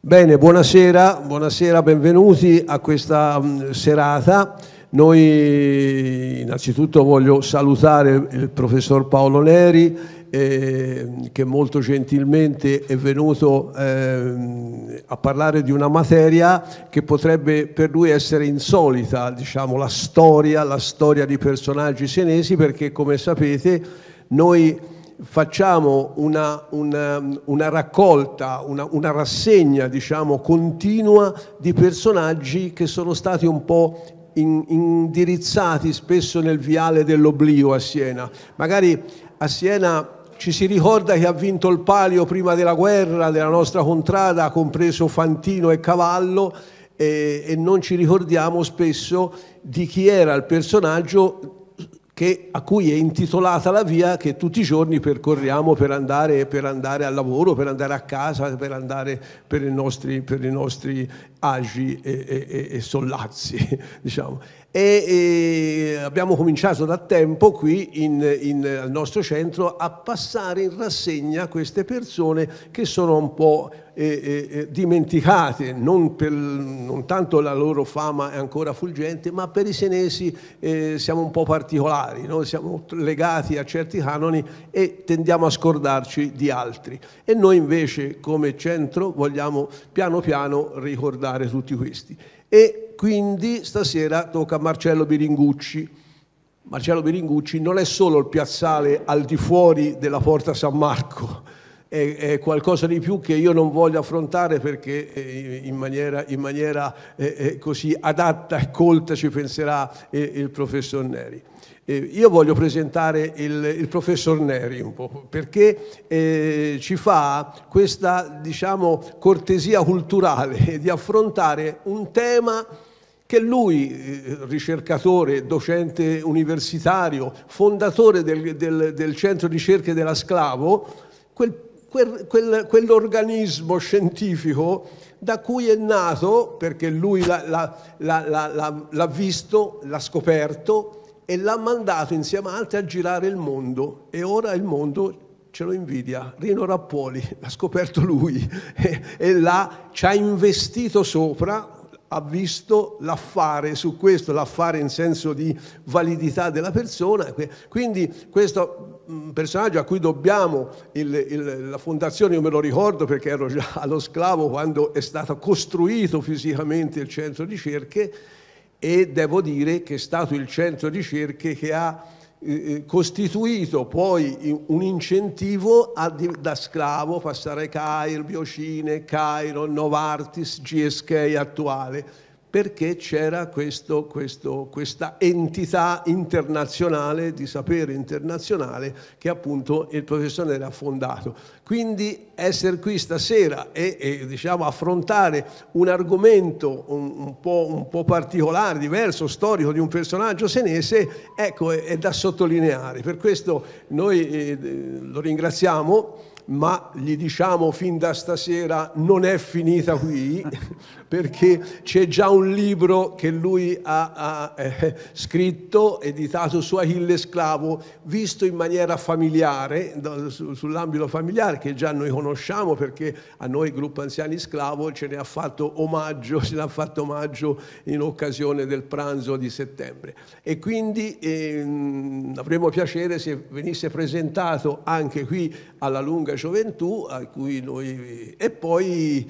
Bene, buonasera, benvenuti a questa serata. Noi innanzitutto voglio salutare il professor Paolo Neri che molto gentilmente è venuto a parlare di una materia che potrebbe per lui essere insolita, diciamo la storia di personaggi senesi, perché come sapete noi facciamo una raccolta, una rassegna, diciamo, continua di personaggi che sono stati un po' indirizzati spesso nel viale dell'oblio a Siena. Magari a Siena ci si ricorda che ha vinto il Palio prima della guerra della nostra contrada, compreso Fantino e Cavallo, e non ci ricordiamo spesso di chi era il personaggio a cui è intitolata la via che tutti i giorni percorriamo per andare al lavoro, per andare a casa, per andare per i nostri agi e sollazzi, diciamo. E abbiamo cominciato da tempo qui al nostro centro a passare in rassegna queste persone che sono un po' dimenticate, non tanto la loro fama è ancora fulgente, ma per i senesi siamo un po' particolari, no? Siamo legati a certi canoni e tendiamo a scordarci di altri. E noi invece come centro vogliamo piano piano ricordare tutti questi. E quindi stasera tocca a Marcello Biringucci. Marcello Biringucci non è solo il piazzale al di fuori della Porta San Marco, è qualcosa di più che io non voglio affrontare perché in maniera così adatta e colta ci penserà il professor Neri. Io voglio presentare il professor Neri un po' perché ci fa questa, diciamo, cortesia culturale di affrontare un tema che lui, ricercatore, docente universitario, fondatore del centro ricerche della Sclavo, quell'organismo scientifico da cui è nato, perché lui l'ha visto, l'ha scoperto e l'ha mandato insieme a altri a girare il mondo, e ora il mondo ce lo invidia. Rino Rappoli l'ha scoperto lui e ci ha investito sopra, ha visto l'affare su questo, l'affare in senso di validità della persona. Quindi questo personaggio a cui dobbiamo la fondazione, io me lo ricordo perché ero già allo Sclavo quando è stato costruito fisicamente il centro ricerche, e devo dire che è stato il centro ricerche che ha costituito poi un incentivo da Sclavo passare ai Cairo, Biocine, Cairo, Novartis, GSK attuale, perché c'era questa entità internazionale, di sapere internazionale, che appunto il professor Neri ha fondato. Quindi essere qui stasera e diciamo, affrontare un argomento un po' particolare, diverso, storico, di un personaggio senese, ecco, è da sottolineare. Per questo noi lo ringraziamo, ma gli diciamo fin da stasera non è finita qui, perché c'è già un libro che lui ha scritto, editato su Achille Sclavo, visto in maniera familiare, sull'ambito familiare, che già noi conosciamo perché a noi Gruppo Anziani Sclavo ce ne ha fatto omaggio in occasione del pranzo di settembre. E quindi avremo piacere se venisse presentato anche qui alla Lunga Gioventù, a cui noi, e poi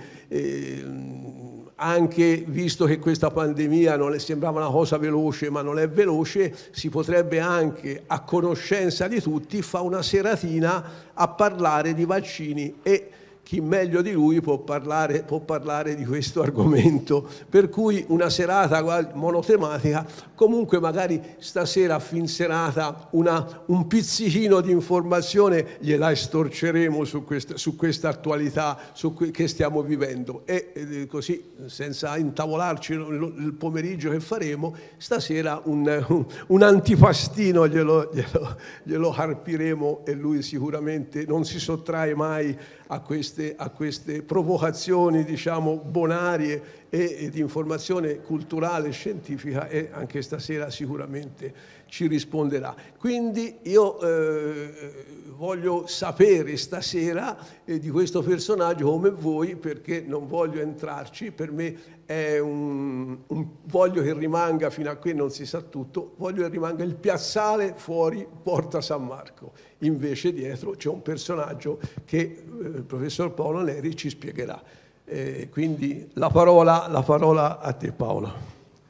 anche visto che questa pandemia sembrava una cosa veloce ma non è veloce, si potrebbe anche, a conoscenza di tutti, fare una seratina a parlare di vaccini, e chi meglio di lui può parlare di questo argomento, per cui una serata monotematica. Comunque magari stasera a fin serata un pizzichino di informazione gliela estorceremo su questa attualità che stiamo vivendo, e così, senza intavolarci il pomeriggio che faremo, stasera un antipastino glielo carpiremo, e lui sicuramente non si sottrae mai a queste provocazioni, diciamo, bonarie e di informazione culturale e scientifica, e anche stasera sicuramente ci risponderà. Quindi io voglio sapere stasera di questo personaggio come voi, perché non voglio entrarci, per me è voglio che rimanga, fino a qui non si sa tutto, voglio che rimanga il piazzale fuori Porta San Marco. Invece dietro c'è un personaggio che il professor Paolo Neri ci spiegherà. Quindi la parola a te, Paolo.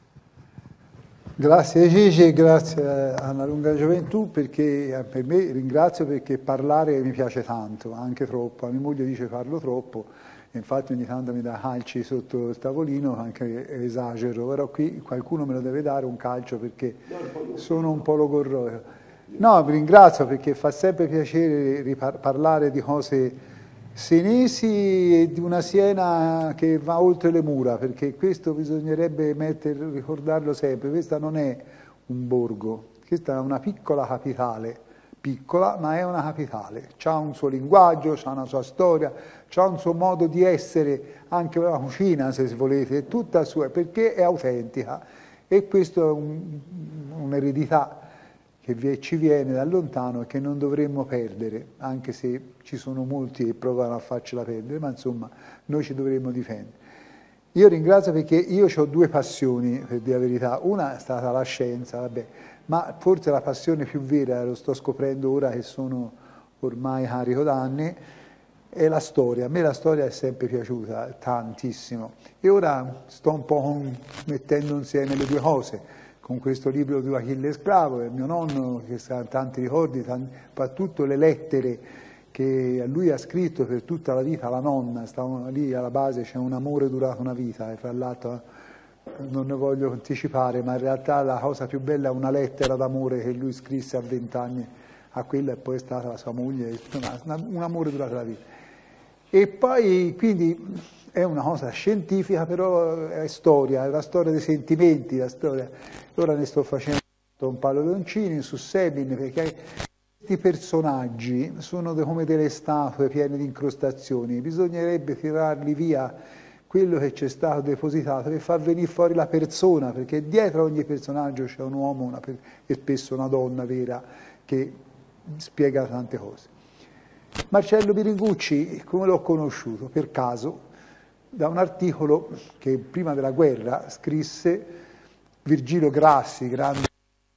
Grazie Gigi, grazie alla lunga gioventù, perché per me ringrazio, perché parlare mi piace tanto, anche troppo. Mia moglie dice parlo troppo, e infatti ogni tanto mi dà calci sotto il tavolino, anche esagero, però qui qualcuno me lo deve dare un calcio perché sono un po' logorroio. No, vi ringrazio perché fa sempre piacere parlare di cose senesi e di una Siena che va oltre le mura, perché questo bisognerebbe ricordarlo sempre. Questa non è un borgo, questa è una piccola capitale, piccola ma è una capitale, ha un suo linguaggio, ha una sua storia, ha un suo modo di essere, anche la cucina se volete, è tutta sua, perché è autentica, e questo è un'eredità che ci viene da lontano e che non dovremmo perdere, anche se ci sono molti che provano a farcela perdere, ma insomma noi ci dovremmo difendere. Io ringrazio perché io ho due passioni, per dire la verità. Una è stata la scienza, vabbè, ma forse la passione più vera, lo sto scoprendo ora che sono ormai carico d'anni, è la storia. A me la storia è sempre piaciuta tantissimo e ora sto un po' mettendo insieme le due cose, con questo libro di Achille Sclavo, e mio nonno, che ha tanti ricordi, soprattutto le lettere che lui ha scritto per tutta la vita alla nonna. Stavano lì alla base, c'è un amore durato una vita, e fra l'altro non ne voglio anticipare, ma in realtà la cosa più bella è una lettera d'amore che lui scrisse a 20 anni a quella, e poi è stata la sua moglie, un amore durato la vita. E poi quindi è una cosa scientifica, però è storia, è la storia dei sentimenti, la storia. Ora ne sto facendo un palloncini su Sebin, perché questi personaggi sono come delle statue piene di incrostazioni, bisognerebbe tirarli via quello che c'è stato depositato per far venire fuori la persona, perché dietro ogni personaggio c'è un uomo e spesso una donna vera che spiega tante cose. Marcello Biringucci, come l'ho conosciuto? Per caso, da un articolo che prima della guerra scrisse Virgilio Grassi, grande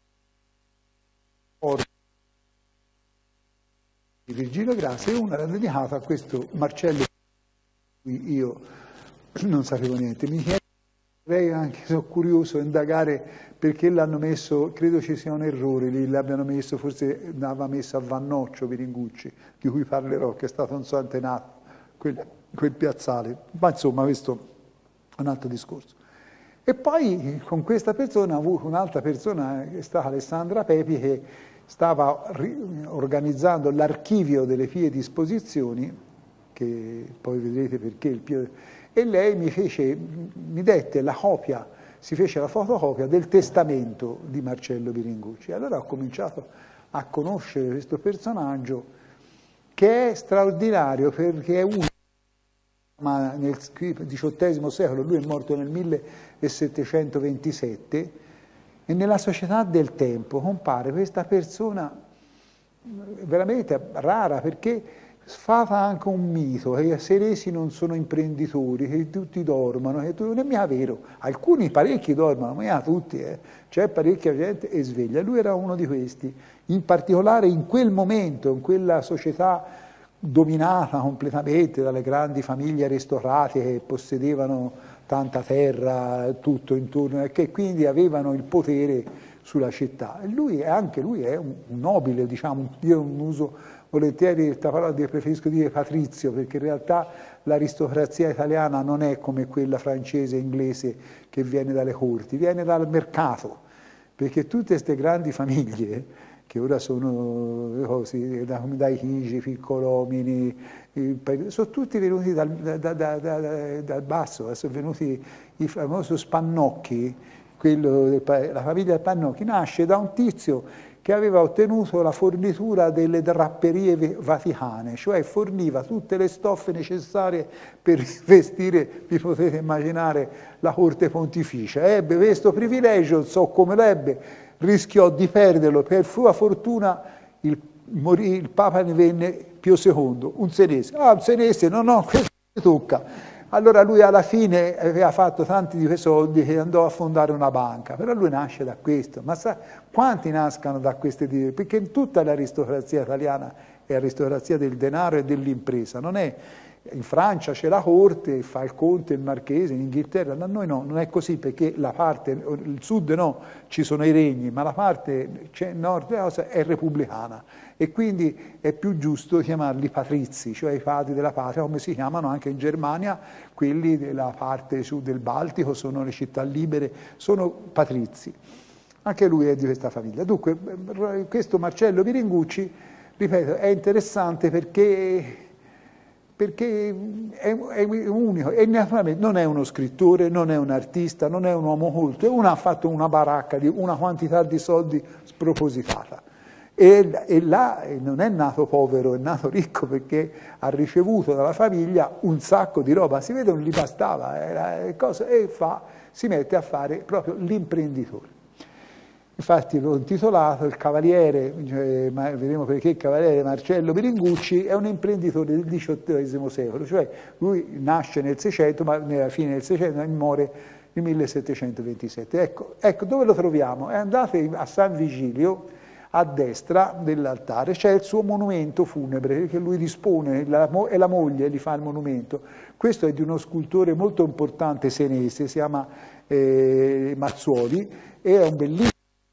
Virgilio Grassi, e una era dedicata a questo Marcello. Io non sapevo niente, mi chiedo, anche sono curioso di indagare perché l'hanno messo, credo ci sia un errore lì, l'abbiano messo, forse l'aveva messo a Vannoccio Biringucci, di cui parlerò, che è stato un suo antenato, quel piazzale, ma insomma questo è un altro discorso. E poi con questa persona ho avuto un'altra persona, che è stata Alessandra Pepi, che stava organizzando l'archivio delle Pie Disposizioni, che poi vedrete perché, e lei mi dette la copia, si fece la fotocopia del testamento di Marcello Biringucci. Allora ho cominciato a conoscere questo personaggio, che è straordinario perché è uno, ma nel XVIII secolo, lui è morto nel 1727, e nella società del tempo compare questa persona veramente rara, perché sfata anche un mito, che i senesi non sono imprenditori, che tutti dormono, che non è mica vero, alcuni parecchi dormono, ma mica tutti, c'è parecchia gente e sveglia. Lui era uno di questi, in particolare in quel momento, in quella società dominata completamente dalle grandi famiglie aristocratiche che possedevano tanta terra, tutto intorno, e che quindi avevano il potere sulla città. E anche lui è un nobile, diciamo, io non uso volentieri questa parola, preferisco dire patrizio, perché in realtà l'aristocrazia italiana non è come quella francese e inglese che viene dalle corti, viene dal mercato, perché tutte queste grandi famiglie, che ora sono così, dai Chigi, Piccolomini, sono tutti venuti dal basso, sono venuti il famoso Spannocchi, la famiglia Spannocchi nasce da un tizio che aveva ottenuto la fornitura delle drapperie vaticane, cioè forniva tutte le stoffe necessarie per vestire, vi potete immaginare, la corte pontificia. Ebbe questo privilegio, non so come l'ebbe, rischiò di perderlo, per sua fortuna il Papa ne venne Pio II, un senese. Ah, un senese, no, questo mi tocca. Allora lui alla fine aveva fatto tanti di quei soldi che andò a fondare una banca, però lui nasce da questo. Ma sa quanti nascano da queste idee? Perché tutta l'aristocrazia italiana è aristocrazia del denaro e dell'impresa, non è... In Francia c'è la corte, fa il conte, il marchese, in Inghilterra, da noi no, non è così, perché la parte, il sud no, ci sono i regni, ma la parte nord è repubblicana e quindi è più giusto chiamarli patrizi, cioè i padri della patria, come si chiamano anche in Germania, quelli della parte sud del Baltico, sono le città libere, sono patrizi. Anche lui è di questa famiglia. Dunque, questo Marcello Viringucci, ripeto, è interessante perché è unico e naturalmente non è uno scrittore, non è un artista, non è un uomo colto, uno ha fatto una baracca di una quantità di soldi spropositata e là non è nato povero, è nato ricco perché ha ricevuto dalla famiglia un sacco di roba, si vede non gli bastava si mette a fare proprio l'imprenditore. Infatti l'ho intitolato il cavaliere, vedremo perché il cavaliere Marcello Viringucci è un imprenditore del XVIII secolo, cioè lui nasce nel 600, ma nella fine del 600 muore nel 1727. Ecco dove lo troviamo? Andate a San Vigilio, a destra dell'altare, c'è il suo monumento funebre che lui dispone, e la moglie gli fa il monumento. Questo è di uno scultore molto importante senese, si chiama Mazzuoli, e è un bellissimo.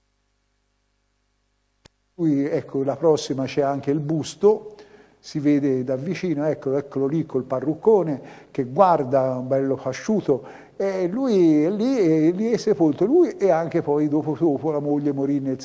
Ecco, la prossima c'è anche il busto, si vede da vicino, eccolo lì col parruccone che guarda, un bello pasciuto, e lui è lì è sepolto, lui e anche poi dopo la moglie morì nel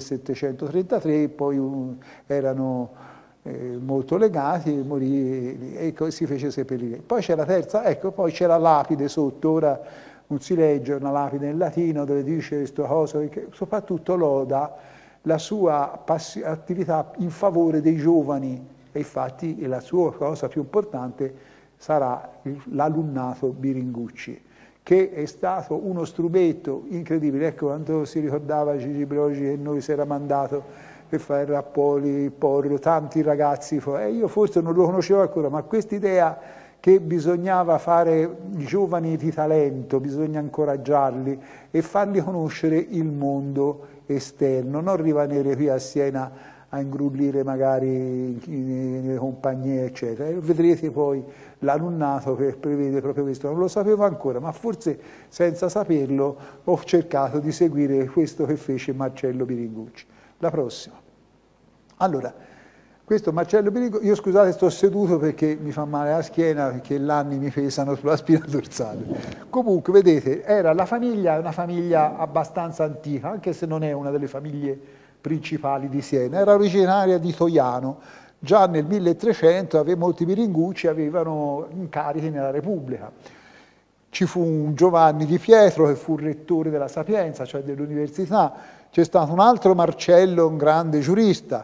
1733, poi erano molto legati, morì e si fece seppellire. Poi c'è la terza, poi c'è la lapide sotto, ora non si legge, una lapide in latino dove dice questa cosa, che soprattutto loda la sua attività in favore dei giovani e infatti la sua cosa più importante sarà l'alunnato Viringucci, che è stato uno strumento incredibile. Ecco quando si ricordava Gigi Brogi che noi si era mandato per fare Rappoli, Porro, tanti ragazzi, io forse non lo conoscevo ancora, ma quest'idea che bisognava fare i giovani di talento, bisogna incoraggiarli e farli conoscere il mondo esterno, non rimanere qui a Siena a ingrullire magari nelle compagnie, eccetera. E vedrete poi l'alunnato che prevede proprio questo. Non lo sapevo ancora, ma forse senza saperlo ho cercato di seguire questo che fece Marcello Viringucci. La prossima. Allora, questo Marcello Viringucci, io scusate sto seduto perché mi fa male la schiena, perché gli anni mi pesano sulla spina dorsale. Comunque, vedete, era una famiglia abbastanza antica, anche se non è una delle famiglie principali di Siena, era originaria di Toiano. Già nel 1300 molti Viringucci avevano incarichi nella Repubblica. Ci fu un Giovanni di Pietro che fu rettore della Sapienza, cioè dell'università, c'è stato un altro Marcello, un grande giurista.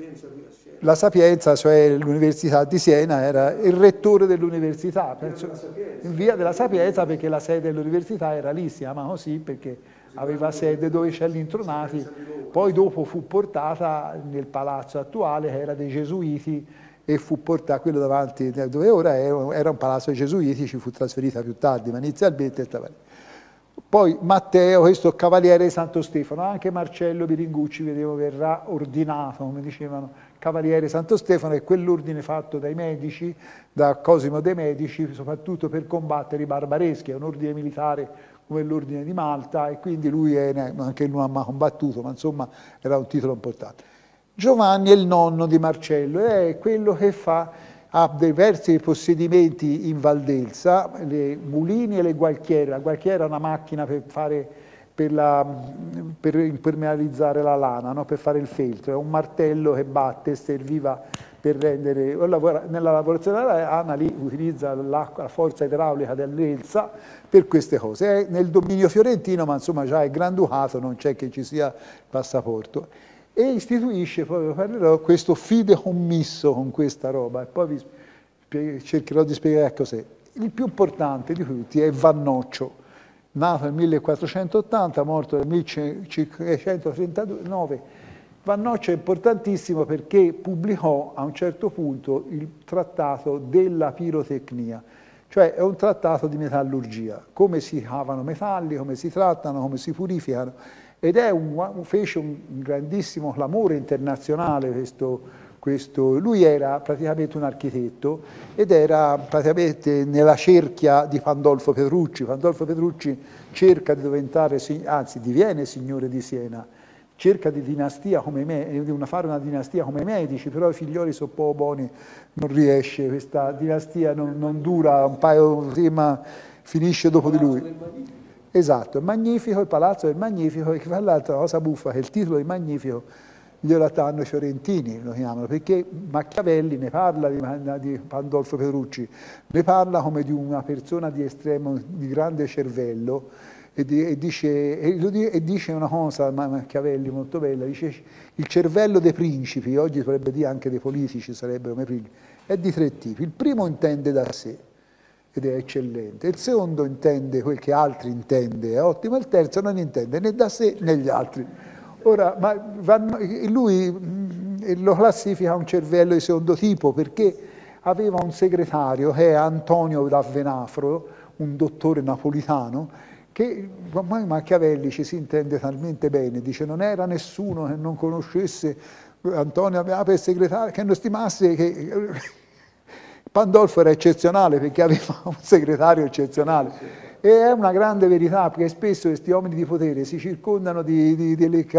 La Sapienza, cioè l'Università di Siena, era il rettore dell'università, in via della Sapienza perché la sede dell'università era lì, si chiama così perché aveva sede dove c'è l'Intronati, poi dopo fu portata nel palazzo attuale che era dei Gesuiti e fu portata, quello davanti dove ora era un palazzo dei Gesuiti, ci fu trasferita più tardi, ma inizialmente stava lì. Poi Matteo, questo cavaliere di Santo Stefano, anche Marcello Viringucci, vedevo, verrà ordinato, come dicevano, cavaliere Santo Stefano, è quell'ordine fatto dai Medici, da Cosimo de' Medici, soprattutto per combattere i barbareschi, è un ordine militare come l'ordine di Malta e quindi lui anche lui non ha mai combattuto, ma insomma era un titolo importante. Giovanni è il nonno di Marcello, è quello che ha diversi possedimenti in Valdelsa, le mulini e le gualchiere. La gualchiera è una macchina per impermeabilizzare la lana, no? Per fare il feltro, è un martello che batte, serviva per rendere, nella lavorazione della lana lì utilizza la forza idraulica dell'Elsa per queste cose. È nel dominio fiorentino, ma insomma già è granducato, non c'è che ci sia passaporto. e istituisce, poi vi parlerò, questo fideikommisso con questa roba, e poi cercherò di spiegare cos'è. Il più importante di tutti è Vannoccio, nato nel 1480, morto nel 1539. Vannoccio è importantissimo perché pubblicò a un certo punto il trattato della pirotecnia, cioè è un trattato di metallurgia, come si cavano metalli, come si trattano, come si purificano, ed fece un grandissimo clamore internazionale questo. Lui era praticamente un architetto ed era praticamente nella cerchia di Pandolfo Petrucci. Pandolfo Petrucci cerca di diventare, anzi diviene signore di Siena, cerca di fare una dinastia come i Medici, però i figlioli sono poco buoni, non riesce, questa dinastia non dura un paio, ma finisce dopo di lui. Esatto, è Magnifico, il palazzo del Magnifico, e tra l'altro la cosa buffa che il titolo di Magnifico glielo danno i fiorentini, lo chiamano, perché Machiavelli ne parla di Pandolfo Petrucci, ne parla come di una persona di grande cervello, e dice una cosa, Machiavelli, molto bella, dice il cervello dei principi, oggi dovrebbe dire anche dei politici, sarebbero come principi, è di tre tipi. Il primo intende da sé, ed è eccellente, il secondo intende quel che altri intende, è ottimo, il terzo non intende né da sé né gli altri. Ora, lui lo classifica un cervello di secondo tipo perché aveva un segretario che è Antonio da Venafro, un dottore napolitano, che Machiavelli ci si intende talmente bene, dice non era nessuno che non conoscesse Antonio, aveva per segretario, che non stimasse che Pandolfo era eccezionale perché aveva un segretario eccezionale. E è una grande verità, perché spesso questi uomini di potere si circondano di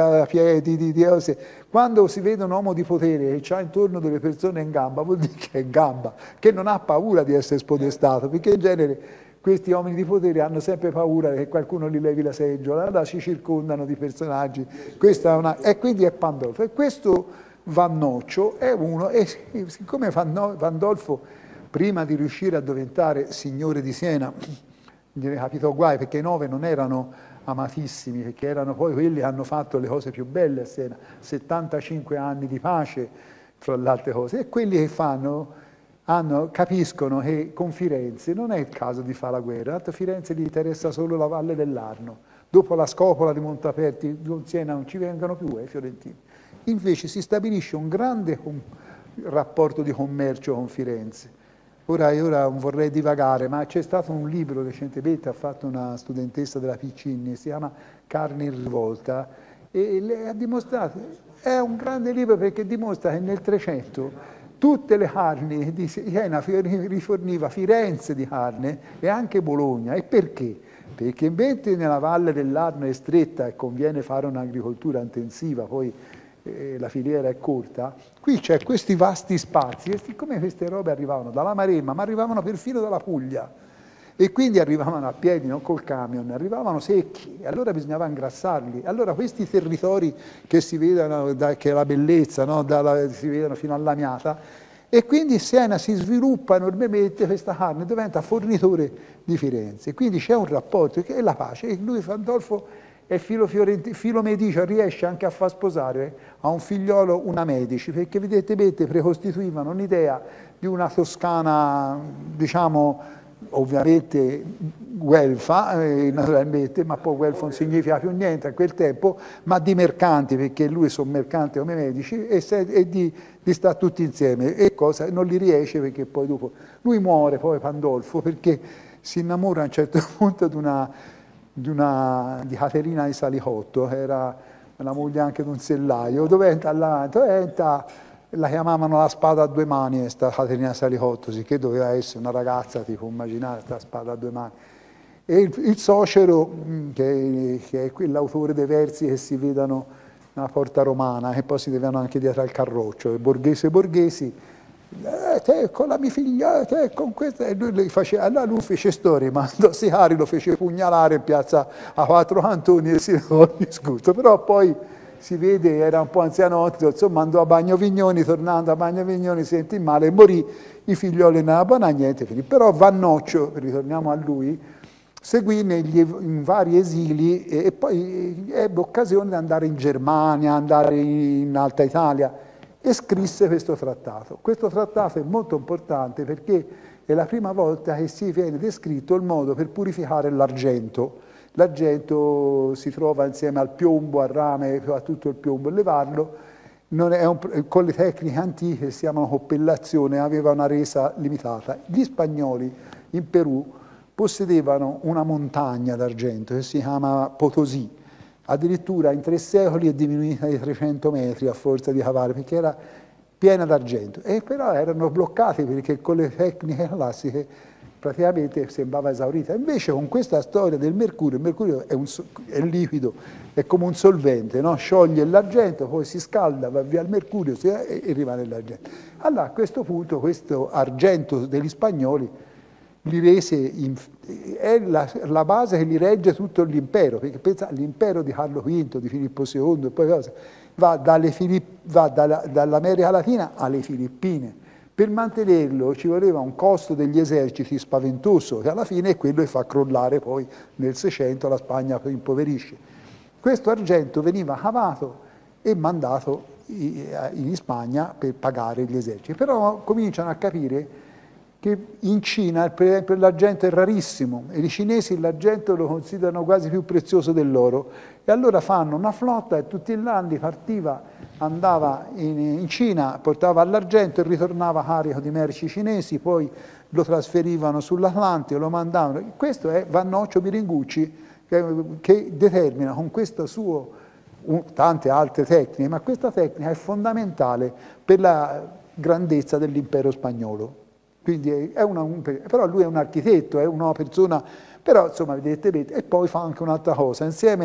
cose. Quando si vede un uomo di potere che ha intorno delle persone in gamba, vuol dire che è in gamba, che non ha paura di essere spodestato, perché in genere questi uomini di potere hanno sempre paura che qualcuno gli levi la seggiola, allora si circondano di personaggi. E quindi è Pandolfo. E questo Vannoccio è uno, e siccome Pandolfo, prima di riuscire a diventare signore di Siena, gliene capitò guai, perché i 9 non erano amatissimi, perché erano poi quelli che hanno fatto le cose più belle a Siena, 75 anni di pace, fra le altre cose, e quelli che capiscono che con Firenze non è il caso di fare la guerra, a Firenze gli interessa solo la Valle dell'Arno, dopo la scopola di Montaperti, con Siena non ci vengono più i fiorentini. Invece si stabilisce un grande rapporto di commercio con Firenze. Ora non vorrei divagare, ma c'è stato un libro recentemente, ha fatto una studentessa della Piccinni, si chiama Carni in rivolta, e lei ha dimostrato, è un grande libro perché dimostra che nel 300 tutte le carni di Siena riforniva Firenze di carne e anche Bologna. E perché? Perché mentre nella Valle dell'Arno è stretta e conviene fare un'agricoltura intensiva, poi la filiera è corta, qui c'è questi vasti spazi e siccome queste robe arrivavano dalla Maremma, ma arrivavano perfino dalla Puglia e quindi arrivavano a piedi, non col camion, arrivavano secchi e allora bisognava ingrassarli. Allora questi territori che si vedono, che è la bellezza, no? Si vedono fino all'Amiata, e quindi Siena si sviluppa enormemente, questa carne diventa fornitore di Firenze, quindi c'è un rapporto che è la pace, e lui Pandolfo è filo Medici, riesce anche a far sposare a un figliolo una Medici, perché evidentemente precostituivano un'idea di una Toscana, diciamo, ovviamente guelfa, naturalmente, ma poi guelfo non significa più niente a quel tempo, ma di mercanti, perché lui sono mercante come Medici, e di stare tutti insieme, e non li riesce perché poi dopo lui muore, poi Pandolfo, perché si innamora a un certo punto di Caterina di Salicotto, che era la moglie anche di un sellaio, la chiamavano la spada a due mani, questa Caterina di Salicotto, sicché doveva essere una ragazza, ti puoi immaginare, questa spada a due mani. E il Socero, che è quell'autore dei versi che si vedono nella Porta Romana, che poi si vedono anche dietro al Carroccio, Borghesi, te con la mia figlia, te con questa, e lui faceva, allora lui fece storie, mandò Sicari, lo fece pugnalare in piazza a Quattro Cantoni e si discusso, però poi si vede, era un po' anzianotto, insomma andò a Bagnovignoni, tornando a Bagnovignoni sentì male e morì, i figlioli nella buona niente, però Vannoccio, ritorniamo a lui, seguì in vari esili e poi ebbe occasione di andare in Germania, andare in Alta Italia e scrisse questo trattato. Questo trattato è molto importante perché è la prima volta che si viene descritto il modo per purificare l'argento. L'argento si trova insieme al piombo, al rame, a tutto il piombo, e levarlo con le tecniche antiche si chiamano coppellazione, aveva una resa limitata. Gli spagnoli in Perù possedevano una montagna d'argento che si chiama Potosí, addirittura in 3 secoli è diminuita di 300 metri a forza di cavare, perché era piena d'argento, e però erano bloccati perché con le tecniche classiche praticamente sembrava esaurita. Invece con questa storia del mercurio, il mercurio è liquido, è come un solvente, no? Scioglie l'argento, poi si scalda, va via il mercurio e rimane l'argento. Allora a questo punto questo argento degli spagnoli li rese è la base che li regge tutto l'impero, perché pensa all'impero di Carlo V, di Filippo II, e poi cosa? Va dall'America Latina alle Filippine. Per mantenerlo ci voleva un costo degli eserciti spaventoso, che alla fine è quello che fa crollare poi nel 600 la Spagna impoverisce. Questo argento veniva cavato e mandato in Spagna per pagare gli eserciti. Però cominciano a capire che in Cina, per esempio, l'argento è rarissimo e i cinesi l'argento lo considerano quasi più prezioso dell'oro, e allora fanno una flotta e tutti gli anni partiva, andava in Cina, portava l'argento e ritornava carico di merci cinesi, poi lo trasferivano sull'Atlantico, lo mandavano. Questo è Vannoccio Biringucci che determina con questo suo, tante altre tecniche, ma questa tecnica è fondamentale per la grandezza dell'impero spagnolo. Quindi però lui è un architetto, è una persona, però insomma vedete, e poi fa anche un'altra cosa, insieme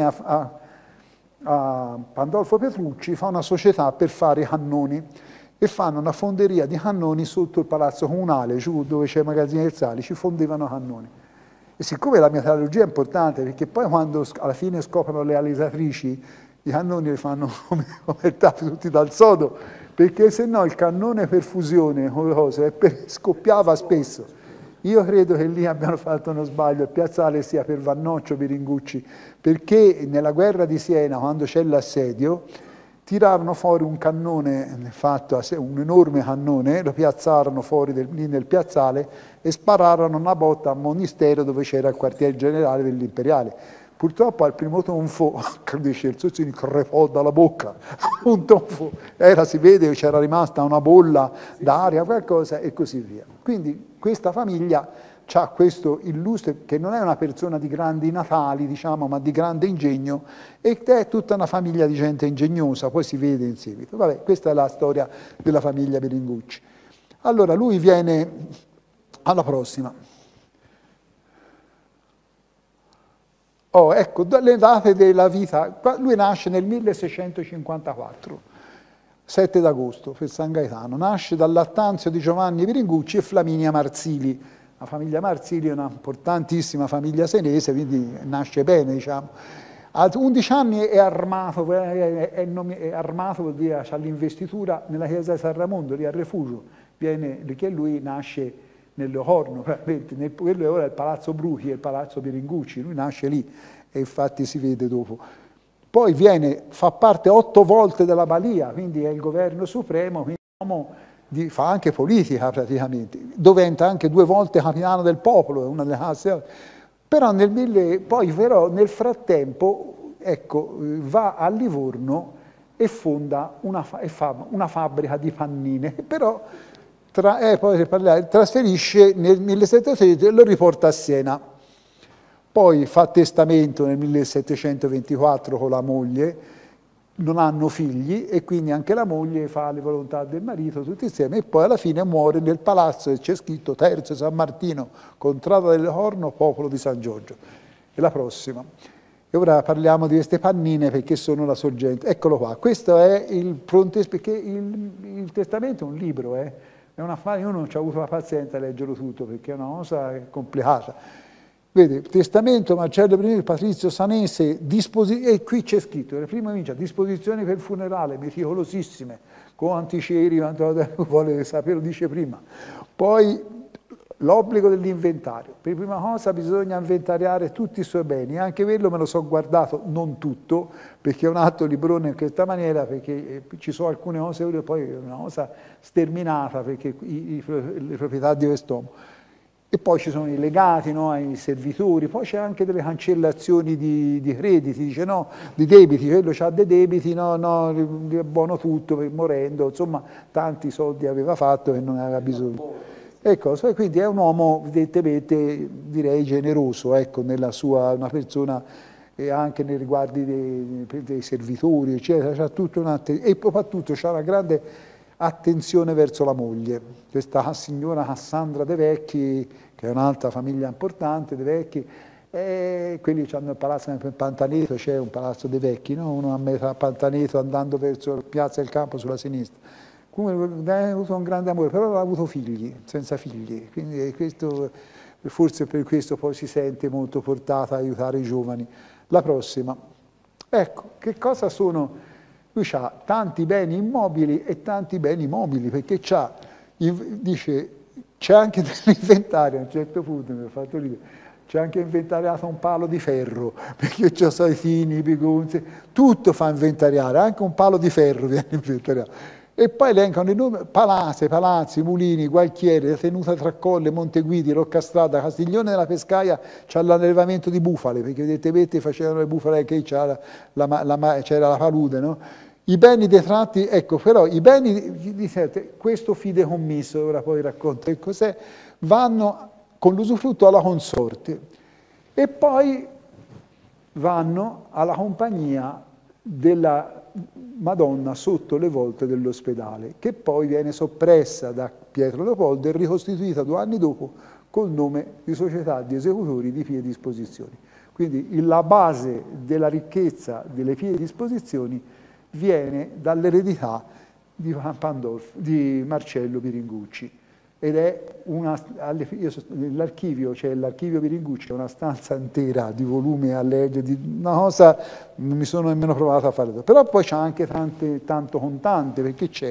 a Pandolfo Petrucci fa una società per fare i cannoni e fanno una fonderia di cannoni sotto il palazzo comunale, giù dove c'è i magazzini del Sali, ci fondevano cannoni. E siccome la metallurgia è importante, perché poi quando alla fine scoprono le alisatrici, i cannoni li fanno come tutti dal sodo, perché se no il cannone per fusione scoppiava spesso. Io credo che lì abbiano fatto uno sbaglio, il piazzale sia per Vannoccio Biringucci, perché nella guerra di Siena, quando c'è l'assedio, tirarono fuori un cannone fatto, un enorme cannone, lo piazzarono fuori lì nel piazzale e spararono una botta al Monastero dove c'era il quartier generale dell'Imperiale. Purtroppo al primo tonfo, dice, il Sozzini crepò dalla bocca, un tonfo, si vede che c'era rimasta una bolla d'aria, qualcosa, e così via. Quindi questa famiglia ha questo illustre, che non è una persona di grandi natali, diciamo, ma di grande ingegno, e è tutta una famiglia di gente ingegnosa, poi si vede in seguito. Vabbè, questa è la storia della famiglia Biringucci. Allora lui viene alla prossima. Oh, ecco, le date della vita. Lui nasce nel 1654, 7 d'agosto, per San Gaetano. Nasce dal Lattanzio di Giovanni Biringucci e Flaminia Marzili. La famiglia Marzili è una importantissima famiglia senese, quindi nasce bene, diciamo. A 11 anni è armato, è armato vuol dire ha l'investitura nella chiesa di San Ramondo, lì al Refugio, perché lui nasce nell'Ocorno, quello è ora il Palazzo Bruchi e il Palazzo Biringucci, lui nasce lì e infatti si vede dopo. Poi fa parte 8 volte della Balia, quindi è il governo supremo, quindi fa anche politica praticamente, diventa anche 2 volte capitano del popolo, è una delle case. Però nel frattempo va a Livorno e fonda una fabbrica di pannine, però poi trasferisce nel 1713 e lo riporta a Siena. Poi fa testamento nel 1724 con la moglie, non hanno figli e quindi anche la moglie fa le volontà del marito tutti insieme, e poi alla fine muore nel palazzo e c'è scritto Terzo San Martino, contrada del Horno, popolo di San Giorgio. E la prossima. E ora parliamo di queste pannine perché sono la sorgente. Eccolo qua, questo è il frontespizio, perché il testamento è un libro, è un affare, io non ci ho avuto la pazienza di leggerlo tutto perché è una cosa complicata. Vede, testamento Marcello I, Patrizio Sanese, e qui c'è scritto, le prime comincia, disposizioni per il funerale, meticolosissime, con anticeri, vuole saperlo, dice prima. Poi l'obbligo dell'inventario. Per prima cosa bisogna inventariare tutti i suoi beni, anche quello me lo so guardato, non tutto, perché è un atto librone in questa maniera, perché ci sono alcune cose, poi è una cosa sterminata, perché le proprietà di quest'uomo. E poi ci sono i legati, no, ai servitori, poi c'è anche delle cancellazioni di crediti, dice no, di debiti, quello ha dei debiti, no, è buono tutto, morendo, insomma tanti soldi aveva fatto e non aveva bisogno. Ecco, quindi è un uomo evidentemente direi generoso, ecco, nella sua, una persona anche nei riguardi dei servitori, eccetera, c'ha tutto e soprattutto c'ha una grande attenzione verso la moglie. Questa signora Cassandra De Vecchi, che è un'altra famiglia importante, De Vecchi, quelli hanno il palazzo in Pantaneto, c'è un palazzo De Vecchi, no? Uno a metà Pantaneto andando verso Piazza del Campo sulla sinistra. Comunque ha avuto un grande amore, però non ha avuto figli, senza figli, quindi questo, forse per questo poi si sente molto portata a aiutare i giovani. La prossima. Ecco, che cosa sono? Lui ha tanti beni immobili e tanti beni mobili, perché dice, c'è anche dell'inventario, a un certo punto mi ha fatto ridere, c'è anche inventariato un palo di ferro, perché c'ho saetini, pigonze, tutto fa inventariare, anche un palo di ferro viene inventariato. E poi elencano i nomi, palazzi, mulini, gualchieri, la tenuta tra Colle, Monteguidi, Roccastrada, Castiglione della Pescaia, c'è l'allevamento di bufale, perché vedete facevano le bufale che c'era la palude, no? I beni detratti, ecco, però i beni, questo fideicommisso, ora poi racconto che cos'è, vanno con l'usufrutto alla consorte e poi vanno alla compagnia della Madonna sotto le volte dell'ospedale, che poi viene soppressa da Pietro Leopoldo e ricostituita 2 anni dopo col nome di Società di Esecutori di Pie Disposizioni. Quindi la base della ricchezza delle pie disposizioni viene dall'eredità di Marcello Piringucci. Ed è nell'archivio, c'è l'archivio Piringucci, è una stanza intera di volumi a leggere, una cosa non mi sono nemmeno provato a fare. Però poi c'è anche tanto contante, perché c'è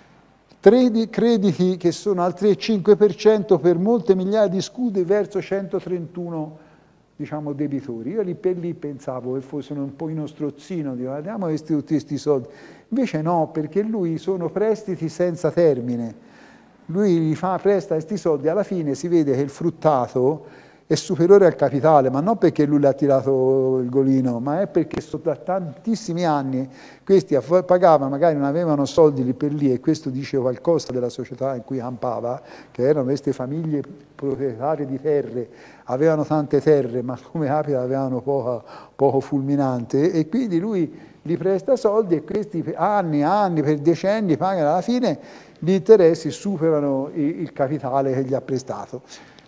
crediti che sono al 3,5% per molte migliaia di scudi verso 131 diciamo, debitori. Io lì per lì pensavo che fossero un po' uno strozzino, dico, andiamo tutti questi soldi. Invece no, perché lui sono prestiti senza termine. Lui gli presta questi soldi, alla fine si vede che il fruttato è superiore al capitale, ma non perché lui le ha tirato il golino, ma è perché da tantissimi anni questi pagavano, magari non avevano soldi lì per lì, e questo dice qualcosa della società in cui campava, che erano queste famiglie proprietarie di terre, avevano tante terre, ma come capita avevano poco fulminante, e quindi lui gli presta soldi e questi anni, per decenni pagano, alla fine gli interessi superano il capitale che gli ha prestato.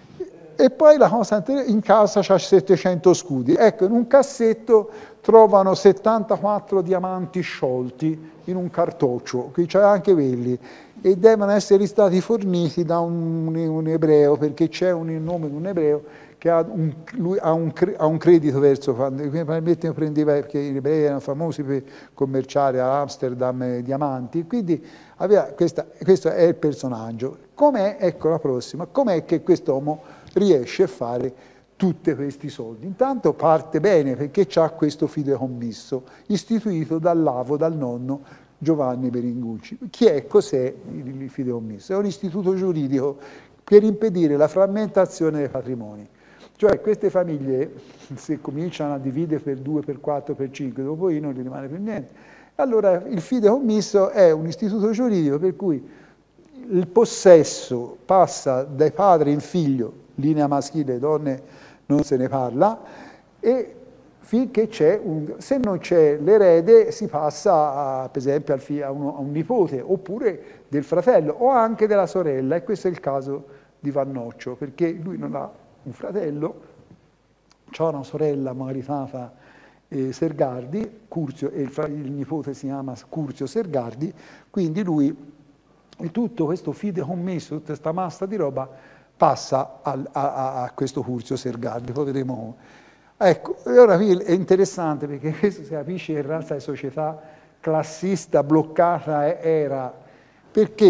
E poi la cosa in casa c'ha 700 scudi. Ecco, in un cassetto trovano 74 diamanti sciolti in un cartoccio, qui c'è anche quelli, e devono essere stati forniti da un ebreo, perché c'è un nome di un ebreo che lui ha un credito verso, probabilmente prendeva, perché gli ebrei erano famosi per commerciare a Amsterdam diamanti, quindi questo è il personaggio. Com'è, ecco la prossima, com'è che quest'uomo riesce a fare tutti questi soldi? Intanto parte bene, perché c'ha questo fideicommisso istituito dall'avo, dal nonno Giovanni Piringucci. Cos'è il fideicommisso? È un istituto giuridico per impedire la frammentazione dei patrimoni. Cioè queste famiglie, se cominciano a dividere per 2, per 4, per 5, dopo non gli rimane più niente. Allora il fideicommisso è un istituto giuridico per cui il possesso passa dai padri in figlio, linea maschile, donne non se ne parla, e finché c'è se non c'è l'erede si passa per esempio a un nipote, oppure del fratello, o anche della sorella, e questo è il caso di Vannoccio, perché lui non ha un fratello, c'ha una sorella maritata Sergardi, Curzio, e il nipote si chiama Curzio Sergardi, quindi lui, tutto questo fideicommisso, tutta questa massa di roba, passa a questo Curzio Sergardi, poi vedremo. Ecco, ora è interessante perché questo si capisce che in realtà la società classista bloccata era, perché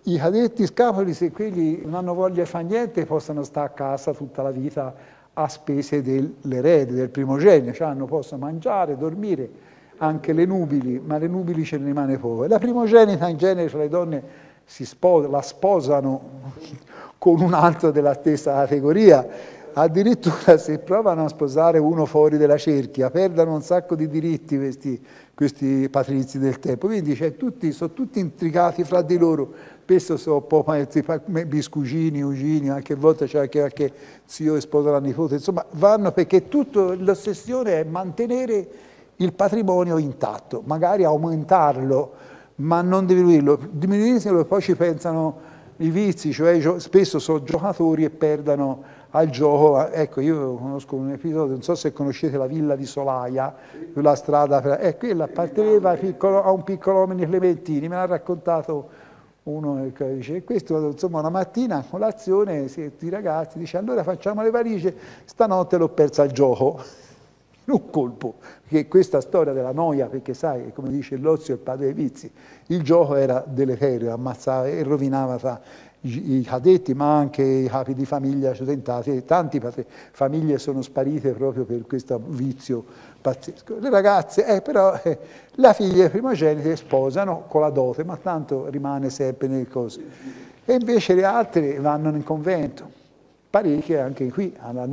I cadetti scapoli, se quelli non hanno voglia di fare niente, possono stare a casa tutta la vita a spese dell'erede, del primogenito, cioè possono mangiare, dormire, anche le nubili, ma le nubili ce ne rimane poco. La primogenita in genere, cioè le donne la sposano con un altro della stessa categoria, addirittura se provano a sposare uno fuori della cerchia, perdono un sacco di diritti questi patrizi del tempo, quindi sono tutti intricati fra di loro, spesso sono un po' biscugini, ugini, anche a volte c'è anche qualche zio che sposa la nipote, insomma vanno perché l'ossessione è mantenere il patrimonio intatto, magari aumentarlo, ma non diminuirlo, poi ci pensano i vizi, cioè spesso sono giocatori e perdono al gioco. Ecco, io conosco un episodio, non so se conoscete la villa di Solaia, sulla strada, quella apparteneva a un piccolo uomo di Clementini, me l'ha raccontato uno che dice, questo insomma una mattina a colazione i ragazzi dice allora facciamo le valigie, stanotte l'ho persa al gioco. Un colpo, perché questa storia della noia, perché sai, come dice l'ozio è il padre dei vizi, il gioco era deleterio, ammazzava e rovinava i cadetti, ma anche i capi di famiglia tentati, tante famiglie sono sparite proprio per questo vizio pazzesco. Le ragazze, però, la figlia primogenite sposano con la dote, ma tanto rimane sempre nel coso. E invece le altre vanno in convento. Parecchie anche qui, alla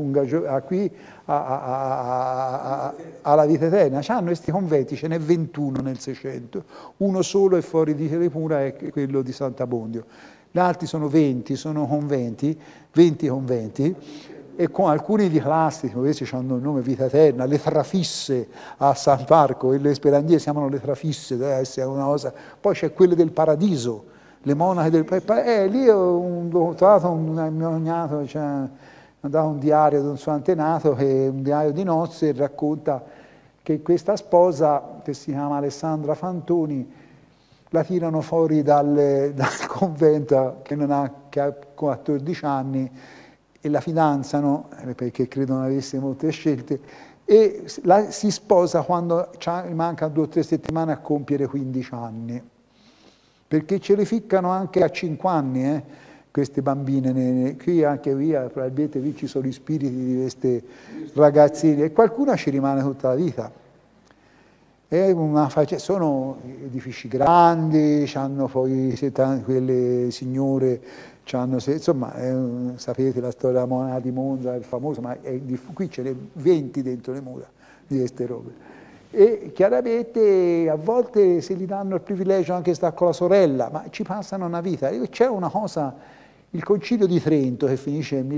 vita eterna. C'hanno questi conventi, ce n'è 21 nel 600, uno solo è fuori di Telepura, è quello di Sant'Abbondio. Gli altri sono 20, sono conventi, 20 conventi, e con alcuni di classe, questi hanno il nome vita eterna, le trafisse a San Marco, e le sperandiere si chiamano le trafisse, deve essere una cosa. Poi c'è quelle del paradiso, le monache del lì ho trovato un mio cognato, ha dato un diario di un suo antenato, che è un diario di nozze, e racconta che questa sposa, che si chiama Alessandra Fantoni, la tirano fuori dal convento che ha 14 anni e la fidanzano, perché credono avesse molte scelte, e si sposa quando manca 2 o 3 settimane a compiere 15 anni. Perché ce le ficcano anche a 5 anni, queste bambine. Qui anche probabilmente qui ci sono gli spiriti di queste ragazzine, e qualcuna ci rimane tutta la vita. Sono edifici grandi, hanno poi quelle signore, insomma, sapete la storia della Monaca di Monza, è famosa, ma qui ce n'è 20 dentro le mura di queste robe. E chiaramente a volte se gli danno il privilegio anche di stare con la sorella, ma ci passano una vita. C'è una cosa, il Concilio di Trento, che finisce nel